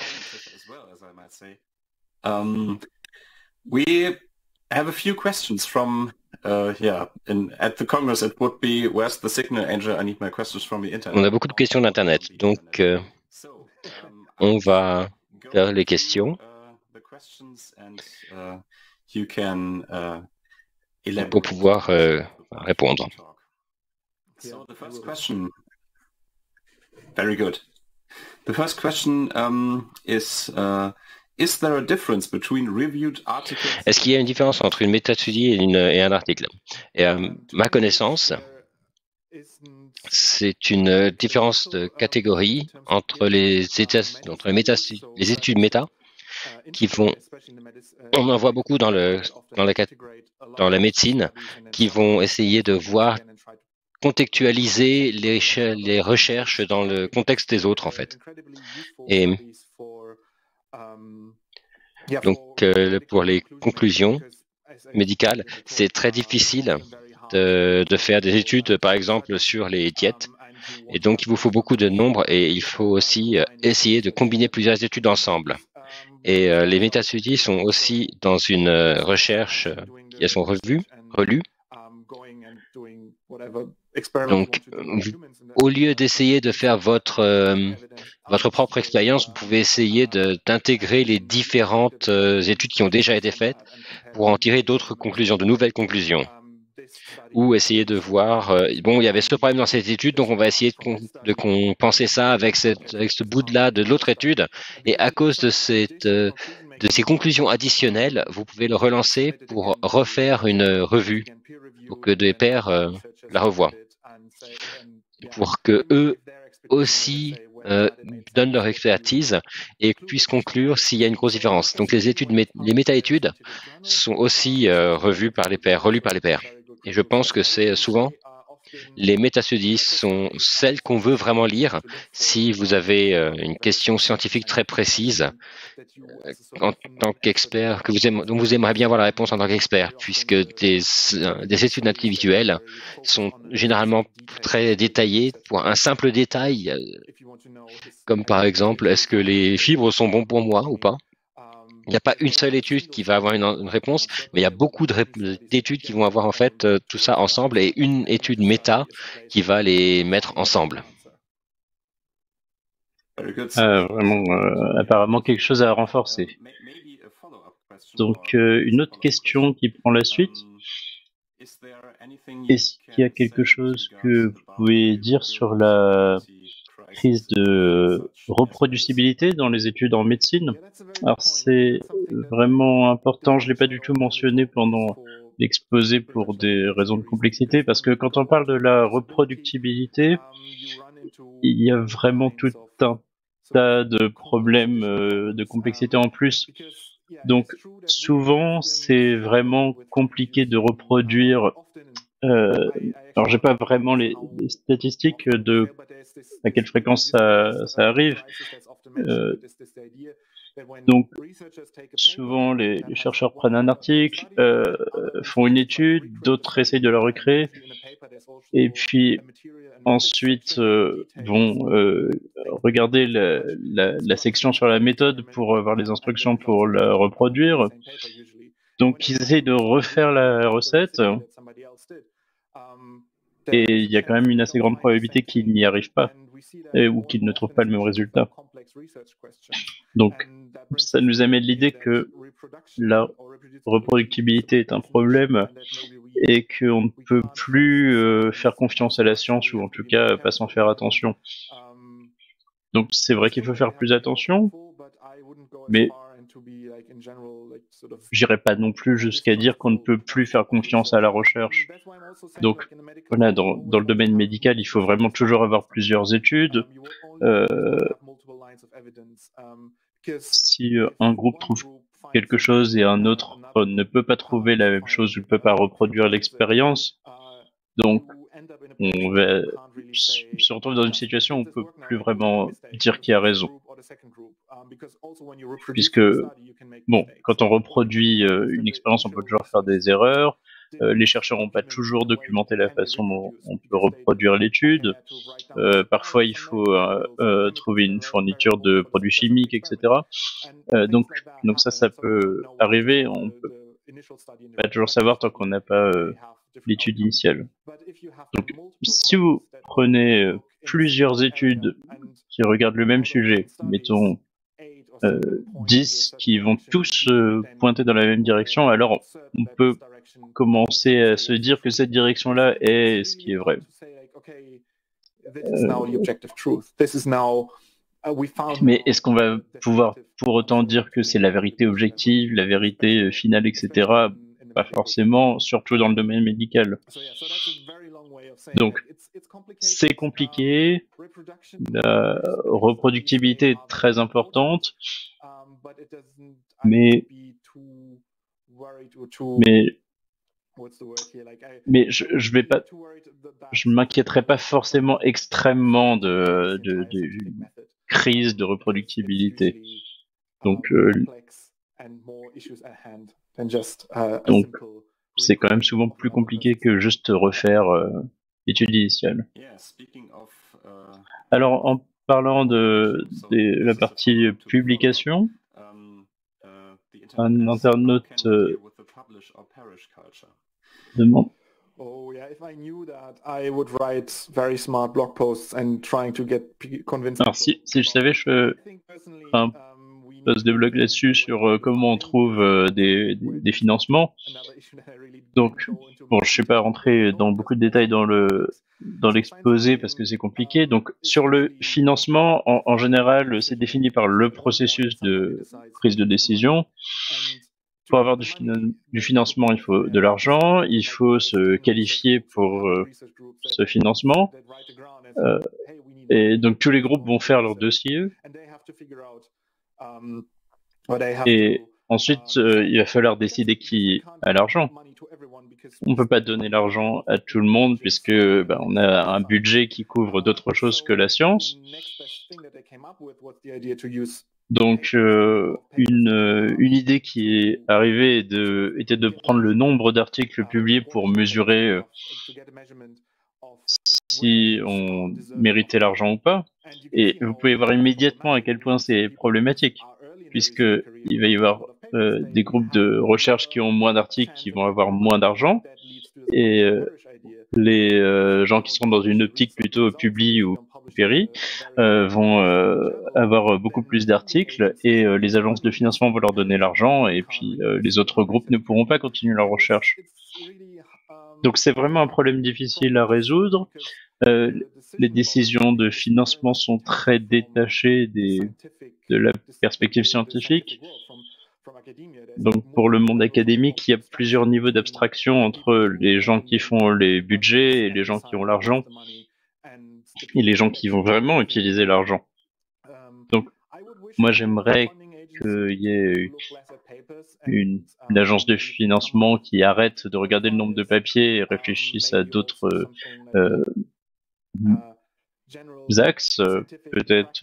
We have a few questions from at the Congress. It would be where's the signal, Angel? I need my questions from the internet. On a beaucoup de questions d'Internet, donc on va faire les questions. Pour pouvoir répondre. So the first question. Very good. The first question is there a difference between reviewed articles? Est-ce qu'il y a une différence entre une méta-étude et un article? Et à ma connaissance, c'est une différence de catégorie entre les études méta qui vont, on en voit beaucoup dans la médecine, qui vont essayer de voir contextualiser les recherches dans le contexte des autres, en fait. Et donc, pour les conclusions médicales, c'est très difficile de faire des études, par exemple, sur les diètes. Et donc, il vous faut beaucoup de nombres et il faut aussi essayer de combiner plusieurs études ensemble. Et les méta-studies sont aussi dans une recherche qui sont relues. Donc, au lieu d'essayer de faire votre propre expérience, vous pouvez essayer d'intégrer les différentes études qui ont déjà été faites pour en tirer d'autres conclusions, de nouvelles conclusions. Ou essayer de voir, bon, il y avait ce problème dans cette étude, donc on va essayer de compenser ça avec ce bout-là de l'autre étude. Et à cause de ces conclusions additionnelles, vous pouvez le relancer pour refaire une revue, pour que des pairs la revoient, pour que eux aussi donnent leur expertise et puissent conclure s'il y a une grosse différence. Donc les méta-études sont aussi revues par les pairs, relues par les pairs. Et je pense que c'est souvent les méta-studies sont celles qu'on veut vraiment lire si vous avez une question scientifique très précise en tant qu'expert, dont vous aimeriez bien avoir la réponse en tant qu'expert, puisque des études individuelles sont généralement très détaillées pour un simple détail, comme par exemple, est-ce que les fibres sont bons pour moi ou pas? Il n'y a pas une seule étude qui va avoir une réponse, mais il y a beaucoup d'études qui vont avoir en fait tout ça ensemble et une étude méta qui va les mettre ensemble. Vraiment, apparemment quelque chose à renforcer. Donc, une autre question qui prend la suite. Est-ce qu'il y a quelque chose que vous pouvez dire sur la crise de reproducibilité dans les études en médecine? Alors c'est vraiment important, je l'ai pas du tout mentionné pendant l'exposé pour des raisons de complexité, parce que quand on parle de la reproductibilité, il y a vraiment tout un tas de problèmes de complexité en plus. Donc souvent c'est vraiment compliqué de reproduire. Alors j'ai pas vraiment les statistiques de à quelle fréquence ça arrive. Donc souvent les chercheurs prennent un article, font une étude, d'autres essayent de la recréer, et puis ensuite vont regarder la section sur la méthode pour avoir les instructions pour la reproduire. Donc ils essayent de refaire la recette. Et il y a quand même une assez grande probabilité qu'ils n'y arrivent pas ou qu'ils ne trouvent pas le même résultat. Donc, ça nous amène l'idée que la reproductibilité est un problème et qu'on ne peut plus faire confiance à la science, ou en tout cas pas s'en faire attention. Donc c'est vrai qu'il faut faire plus attention, mais j'irai pas non plus jusqu'à dire qu'on ne peut plus faire confiance à la recherche. Donc voilà, dans le domaine médical, il faut vraiment toujours avoir plusieurs études. Si un groupe trouve quelque chose et un autre ne peut pas trouver la même chose ou ne peut pas reproduire l'expérience, donc on se retrouve dans une situation où on peut plus vraiment dire qui a raison. Puisque, bon, quand on reproduit une expérience, on peut toujours faire des erreurs. Les chercheurs n'ont pas toujours documenté la façon dont on peut reproduire l'étude. Parfois, il faut trouver une fourniture de produits chimiques, etc. Donc ça peut arriver. On peut pas toujours savoir tant qu'on n'a pas l'étude initiale. Donc, si vous prenez plusieurs études qui regardent le même sujet, mettons 10 qui vont tous pointer dans la même direction, alors on peut commencer à se dire que cette direction-là est ce qui est vrai. Mais est-ce qu'on va pouvoir pour autant dire que c'est la vérité objective, la vérité finale, etc. Pas forcément, surtout dans le domaine médical. Donc, c'est compliqué. La reproductibilité est très importante, mais je m'inquiéterais pas forcément extrêmement de crise de reproductibilité. Donc c'est quand même souvent plus compliqué que juste refaire l'étude initiale. Alors, en parlant de la partie publication, un internaute demande. Alors, si je savais, je ferais un post de blog là-dessus sur comment on trouve des financements. Donc, bon, je ne sais pas rentrer dans beaucoup de détails dans l'exposé parce que c'est compliqué. Donc, sur le financement, en général, c'est défini par le processus de prise de décision. Pour avoir du financement, il faut de l'argent, il faut se qualifier pour ce financement. Et donc, tous les groupes vont faire leur dossier. Et ensuite, il va falloir décider qui a l'argent. On ne peut pas donner l'argent à tout le monde puisque on a un budget qui couvre d'autres choses que la science. Donc, une idée qui est arrivée était de prendre le nombre d'articles publiés pour mesurer si on méritait l'argent ou pas. Et vous pouvez voir immédiatement à quel point c'est problématique, puisqu'il va y avoir des groupes de recherche qui ont moins d'articles qui vont avoir moins d'argent, et les gens qui sont dans une optique plutôt publie ou péri vont avoir beaucoup plus d'articles, et les agences de financement vont leur donner l'argent, et puis les autres groupes ne pourront pas continuer leur recherche. Donc c'est vraiment un problème difficile à résoudre. Les décisions de financement sont très détachées de la perspective scientifique. Donc pour le monde académique, il y a plusieurs niveaux d'abstraction entre les gens qui font les budgets et les gens qui ont l'argent, et les gens qui vont vraiment utiliser l'argent. Donc moi j'aimerais qu'il y ait une agence de financement qui arrête de regarder le nombre de papiers et réfléchisse à d'autres axes, peut-être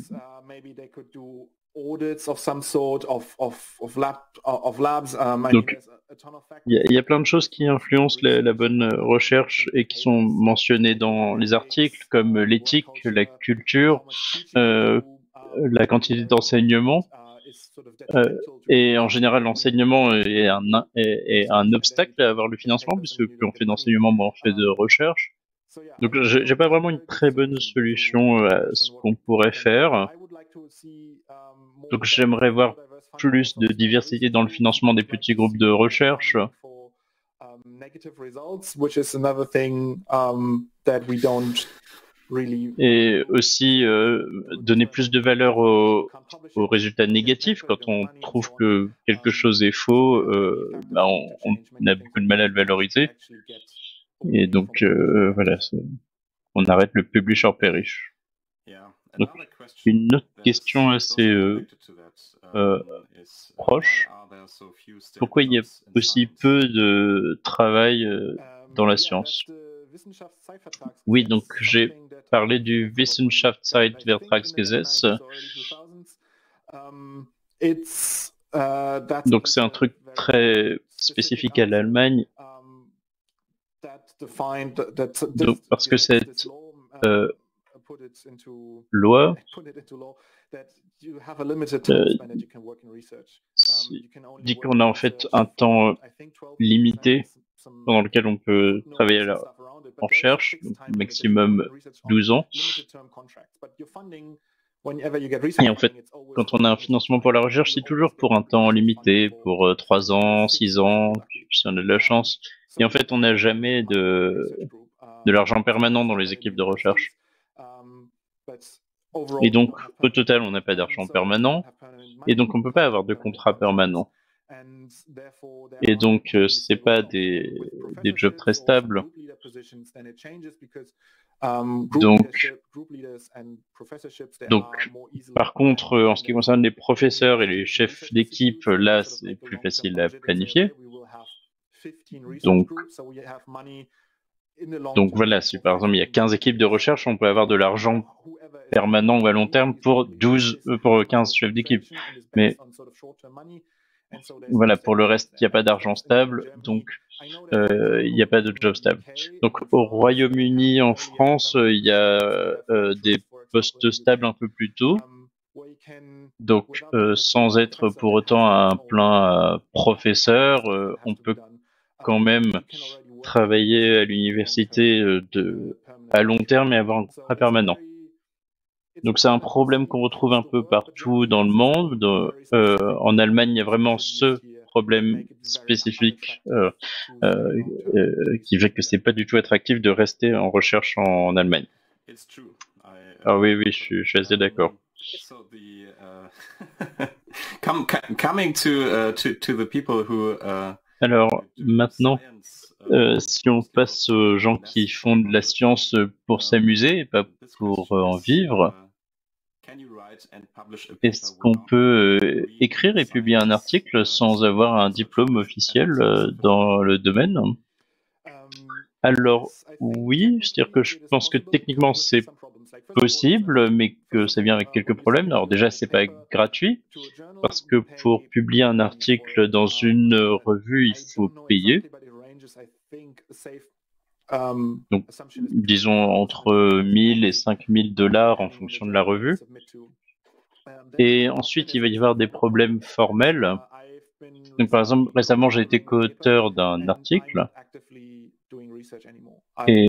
donc il y a plein de choses qui influencent la bonne recherche et qui sont mentionnées dans les articles, comme l'éthique, la culture, la quantité d'enseignement, et en général l'enseignement est un obstacle à avoir le financement, puisque plus on fait d'enseignement, moins on fait de recherche. Donc j'ai pas vraiment une très bonne solution à ce qu'on pourrait faire. Donc j'aimerais voir plus de diversité dans le financement des petits groupes de recherche. Et aussi donner plus de valeur aux résultats négatifs. Quand on trouve que quelque chose est faux, on a beaucoup de mal à le valoriser. Et donc voilà, on arrête le publish or perish. Donc, une autre question assez proche. Pourquoi il y a aussi peu de travail dans la science? Oui, donc j'ai parlé du Wissenschaftszeitvertragsgesetz. Donc c'est un truc très spécifique à l'Allemagne. Donc, parce que cette loi dit qu'on a en fait un temps limité pendant lequel on peut travailler en recherche, donc maximum 12 ans. Et en fait, quand on a un financement pour la recherche, c'est toujours pour un temps limité, pour 3 ans, 6 ans, si on a de la chance. Et en fait, on n'a jamais de l'argent permanent dans les équipes de recherche. Et donc, au total, on n'a pas d'argent permanent, et donc on ne peut pas avoir de contrat permanent. Et donc, c'est pas des jobs très stables. Donc, par contre, en ce qui concerne les professeurs et les chefs d'équipe, là, c'est plus facile à planifier. Donc voilà, si par exemple il y a 15 équipes de recherche, on peut avoir de l'argent permanent ou à long terme pour 15 chefs d'équipe. Mais voilà, pour le reste, il n'y a pas d'argent stable, donc il n'y a pas de job stable. Donc au Royaume-Uni, en France, il y a des postes stables un peu plus tôt. Donc sans être pour autant un plein professeur, on peut quand même travailler à l'université à long terme et avoir un contrat permanent. Donc c'est un problème qu'on retrouve un peu partout dans le monde. En Allemagne, il y a vraiment ce problème spécifique qui fait que c'est pas du tout attractif de rester en recherche en Allemagne. Ah oui, je suis assez d'accord. Alors maintenant, si on passe aux gens qui font de la science pour s'amuser et pas pour en vivre, est-ce qu'on peut écrire et publier un article sans avoir un diplôme officiel dans le domaine? Alors oui, c'est-à-dire que je pense que techniquement c'est possible, mais que ça vient avec quelques problèmes. Alors déjà, c'est pas gratuit, parce que pour publier un article dans une revue, il faut payer. Donc, disons entre 1000 et 5000 dollars en fonction de la revue. Et ensuite, il va y avoir des problèmes formels. Donc, par exemple, récemment, j'ai été co-auteur d'un article et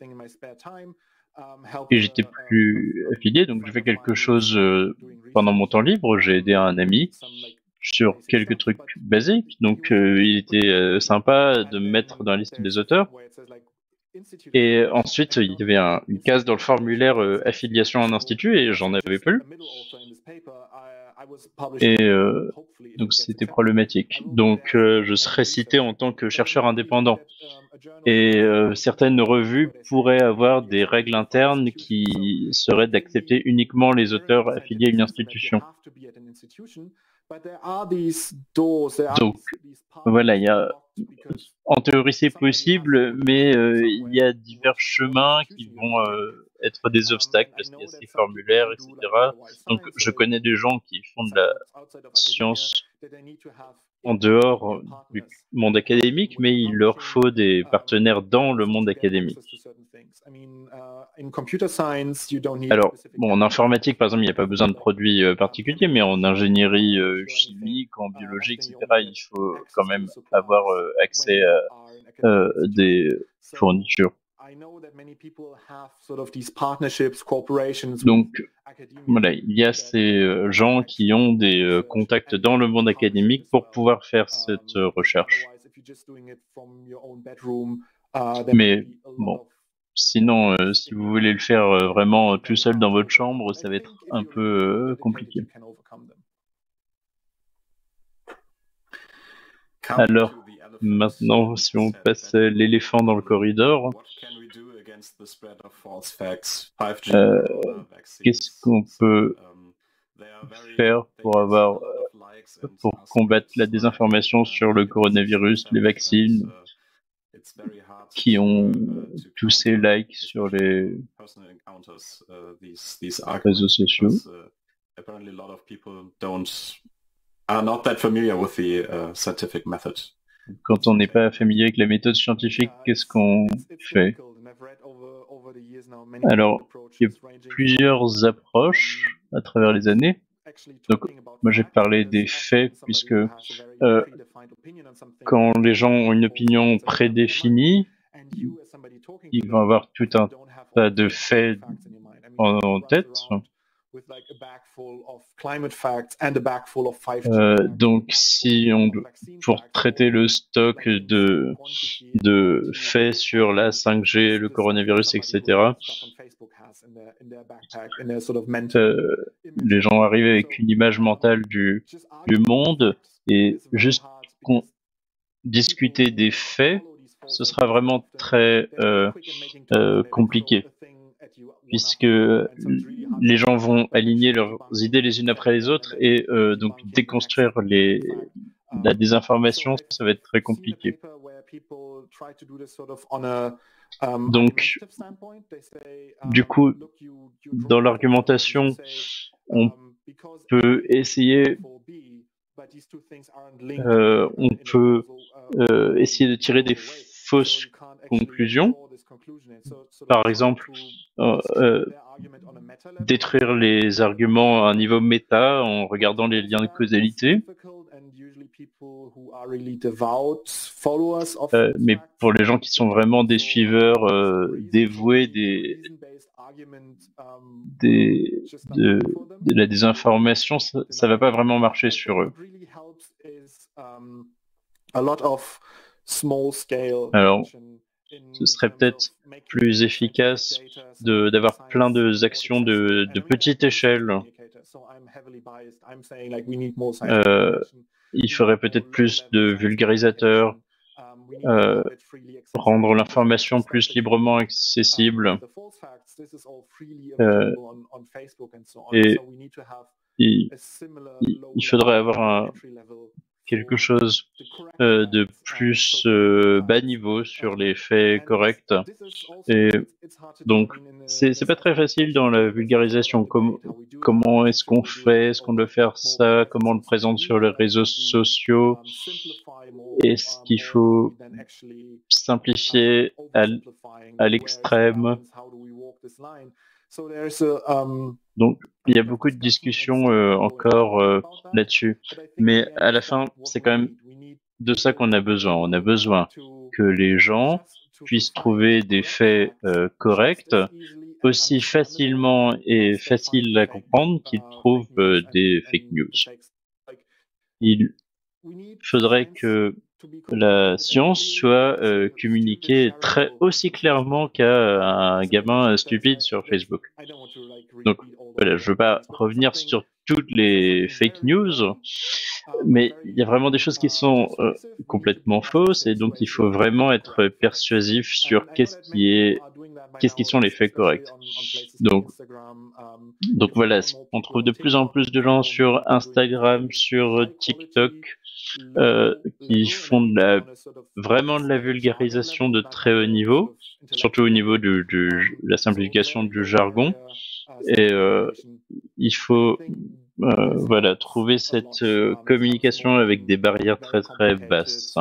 j'étais plus affilié, donc j'ai fait quelque chose pendant mon temps libre. J'ai aidé un ami sur quelques trucs basiques, donc il était sympa de me mettre dans la liste des auteurs. Et ensuite, il y avait une case dans le formulaire affiliation en institut et j'en avais plus. Et donc c'était problématique. Donc je serais cité en tant que chercheur indépendant. Et certaines revues pourraient avoir des règles internes qui seraient d'accepter uniquement les auteurs affiliés à une institution. Donc voilà, en théorie c'est possible, mais il y a divers chemins qui vont être des obstacles parce qu'il y a ces formulaires, etc. Donc je connais des gens qui font de la science en dehors du monde académique, mais il leur faut des partenaires dans le monde académique. Alors, bon, en informatique, par exemple, il n'y a pas besoin de produits particuliers, mais en ingénierie chimique, en biologie, etc., il faut quand même avoir accès à des fournitures. Donc, voilà, il y a ces gens qui ont des contacts dans le monde académique pour pouvoir faire cette recherche. Mais bon, sinon, si vous voulez le faire vraiment tout seul dans votre chambre, ça va être un peu compliqué. Alors, maintenant, si on passe l'éléphant dans le corridor, qu'est-ce qu'on peut faire pour combattre la désinformation sur le coronavirus, les vaccins? qui ont tous ces likes sur les réseaux sociaux. Quand on n'est pas familier avec la méthode scientifique, qu'est-ce qu'on fait? Alors, il y a plusieurs approches à travers les années. Donc, moi j'ai parlé des faits, puisque quand les gens ont une opinion prédéfinie, ils vont avoir tout un tas de faits en tête. Donc, si pour traiter le stock de faits sur la 5G, le coronavirus, etc., les gens arrivent avec une image mentale du monde et juste discuter des faits, ce sera vraiment très compliqué, puisque les gens vont aligner leurs idées les unes après les autres et donc déconstruire la désinformation, ça va être très compliqué. Donc, du coup, dans l'argumentation, on peut essayer de tirer des fausses conclusions. Par exemple, détruire les arguments à un niveau méta en regardant les liens de causalité. Mais pour les gens qui sont vraiment des suiveurs dévoués de la désinformation, ça va pas vraiment marcher sur eux. Alors, ce serait peut-être plus efficace d'avoir plein d'actions de petite échelle. Il faudrait peut-être plus de vulgarisateurs, rendre l'information plus librement accessible. Et il faudrait avoir quelque chose de plus bas niveau sur les faits corrects. Et donc, c'est pas très facile dans la vulgarisation. Comment est-ce qu'on fait? Est-ce qu'on doit faire ça? Comment on le présente sur les réseaux sociaux? Est-ce qu'il faut simplifier à l'extrême? Donc, il y a beaucoup de discussions encore là-dessus. Mais à la fin, c'est quand même de ça qu'on a besoin. On a besoin que les gens puissent trouver des faits corrects aussi facilement et faciles à comprendre qu'ils trouvent des fake news. Il faudrait que la science soit communiquée aussi clairement qu'à un gamin stupide sur Facebook. Donc voilà, je veux pas revenir sur toutes les fake news, mais il y a vraiment des choses qui sont complètement fausses et donc il faut vraiment être persuasif sur qu'est-ce qui sont les faits corrects. Donc voilà, on trouve de plus en plus de gens sur Instagram, sur TikTok, qui font vraiment de la vulgarisation de très haut niveau, surtout au niveau de la simplification du jargon. Et il faut trouver cette communication avec des barrières très très basses.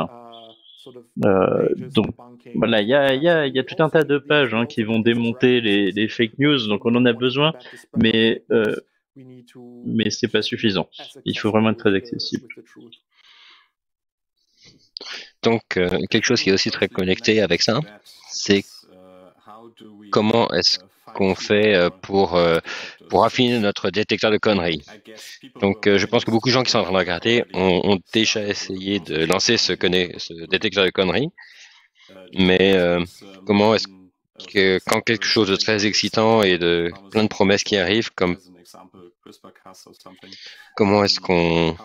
Donc voilà, il y a tout un tas de pages qui vont démonter les fake news, donc on en a besoin, mais c'est pas suffisant. Il faut vraiment être très accessible. Donc, quelque chose qui est aussi très connecté avec ça, c'est comment est-ce qu'on fait pour affiner notre détecteur de conneries. Donc, je pense que beaucoup de gens qui sont en train de regarder ont déjà essayé de lancer ce détecteur de conneries, mais comment est-ce que quand quelque chose de très excitant et de plein de promesses qui arrivent, comment est-ce qu'on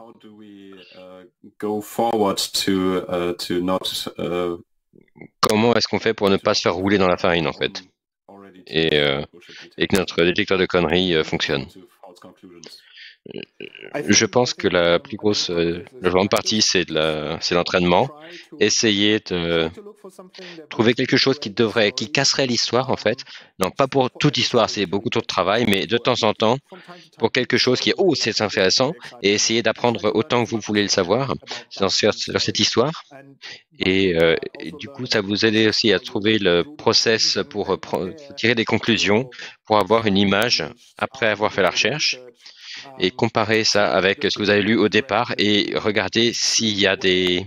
comment est-ce qu'on fait pour ne pas se faire rouler dans la farine en fait, et que notre détecteur de conneries fonctionne. Je pense que la plus grosse, la grande partie, c'est l'entraînement. Essayer de trouver quelque chose qui casserait l'histoire, en fait. Non, pas pour toute histoire, c'est beaucoup trop de travail, mais de temps en temps, pour quelque chose qui est, oh, c'est intéressant, et essayer d'apprendre autant que vous voulez le savoir sur cette histoire. Et du coup, ça vous aide aussi à trouver le process pour tirer des conclusions, pour avoir une image après avoir fait la recherche et comparer ça avec ce que vous avez lu au départ et regarder s'il y a des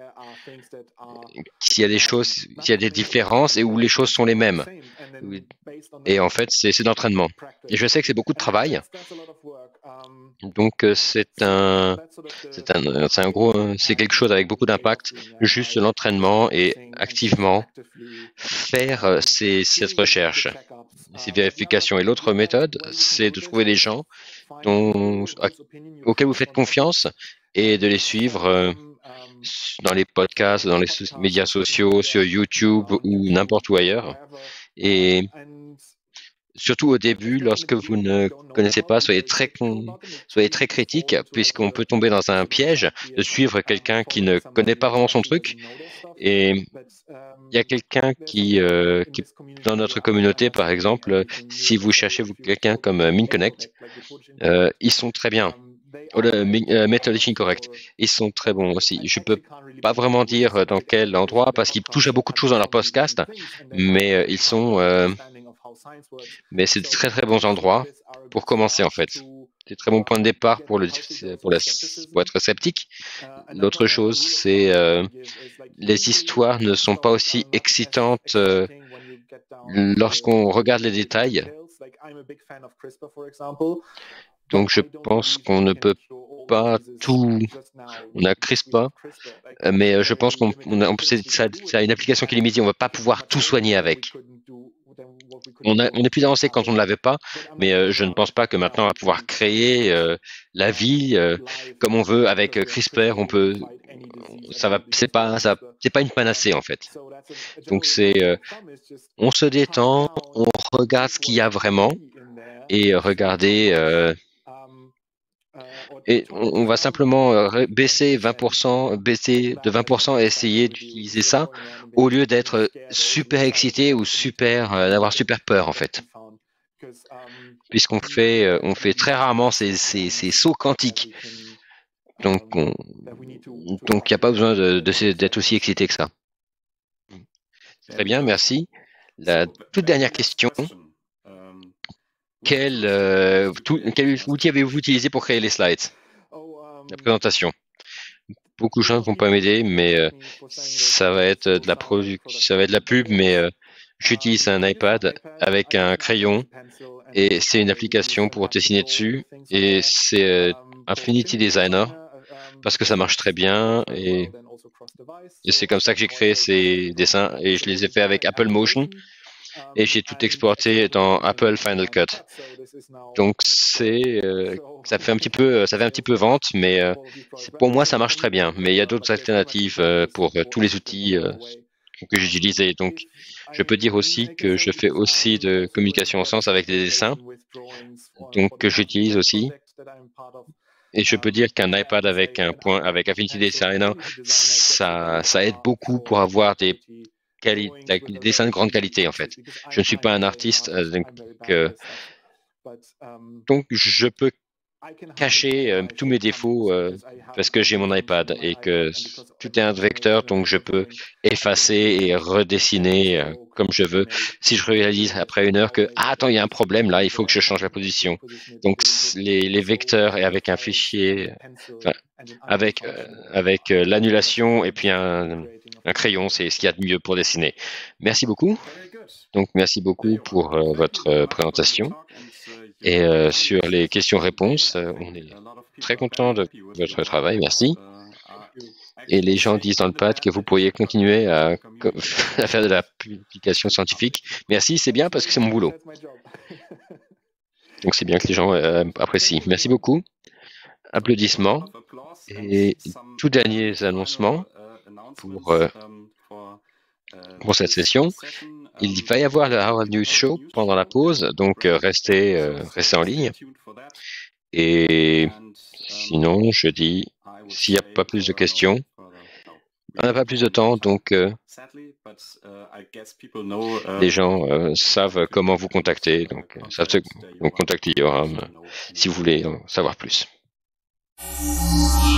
choses, s'il y a des différences et où les choses sont les mêmes. Et en fait, c'est d'entraînement. Et je sais que c'est beaucoup de travail. Donc c'est quelque chose avec beaucoup d'impact, juste l'entraînement et activement faire cette recherche, ces vérifications. Et l'autre méthode, c'est de trouver des gens auxquels vous faites confiance et de les suivre dans les podcasts, dans les médias sociaux, sur YouTube ou n'importe où ailleurs. Et surtout au début, lorsque vous ne connaissez pas, soyez très critique, puisqu'on peut tomber dans un piège de suivre quelqu'un qui ne connaît pas vraiment son truc. Et il y a quelqu'un qui dans notre communauté, par exemple, si vous cherchez quelqu'un comme MinConnect, ils sont très bien. Methodology Correct, ils sont très bons aussi. Je peux pas vraiment dire dans quel endroit parce qu'ils touchent à beaucoup de choses dans leur podcast, mais ils sont mais c'est de très très bons endroits pour commencer en fait. Des très bons points de départ pour être sceptique. L'autre chose, c'est les histoires ne sont pas aussi excitantes lorsqu'on regarde les détails. Donc je pense qu'on ne peut pas tout. On a CRISPR, mais je pense ça a une application qui est limitée. On ne va pas pouvoir tout soigner avec. On est plus avancé quand on ne l'avait pas, mais je ne pense pas que maintenant on va pouvoir créer la vie comme on veut avec CRISPR. C'est pas une panacée en fait. Donc on se détend, on regarde ce qu'il y a vraiment et regarder. Et on va simplement baisser de 20% et essayer d'utiliser ça au lieu d'être super excité ou d'avoir super peur en fait. Puisqu'on fait très rarement ces sauts quantiques. Donc il n'y a pas besoin d'être aussi excité que ça. Très bien, merci. La toute dernière question. Quel outil avez-vous utilisé pour créer les slides, la présentation? Beaucoup de gens ne vont pas m'aider, mais ça va être de la pub, mais j'utilise un iPad avec un crayon et c'est une application pour dessiner dessus et c'est Affinity Designer parce que ça marche très bien et c'est comme ça que j'ai créé ces dessins et je les ai fait avec Apple Motion. Et j'ai tout exporté dans Apple Final Cut. Donc ça fait un petit peu vente, mais pour moi ça marche très bien. Mais il y a d'autres alternatives pour tous les outils que j'utilise. Donc je peux dire aussi que je fais aussi de communication en sens avec des dessins, donc que j'utilise aussi. Et je peux dire qu'un iPad avec Affinity Designer, ça aide beaucoup pour avoir des dessins de grande qualité en fait. Je ne suis pas un artiste, donc je peux cacher tous mes défauts parce que j'ai mon iPad et que tout est un vecteur, donc je peux effacer et redessiner comme je veux. Si je réalise après une heure que attends, il y a un problème là, il faut que je change la position. Donc les vecteurs et avec un fichier, avec l'annulation et puis un crayon, c'est ce qu'il y a de mieux pour dessiner. Merci beaucoup. Donc merci beaucoup pour votre présentation. Et sur les questions-réponses, on est très content de votre travail, merci. Et les gens disent dans le pad que vous pourriez continuer à faire de la publication scientifique. Merci, c'est bien parce que c'est mon boulot. Donc c'est bien que les gens apprécient. Merci beaucoup. Applaudissements. Et tout dernier annoncement pour cette session. Il va y avoir le Howard News Show pendant la pause, donc restez en ligne. Et sinon, je dis, s'il n'y a pas plus de questions, on n'a pas plus de temps, donc les gens savent comment vous contacter, donc savent contacter Yoram si vous voulez en savoir plus.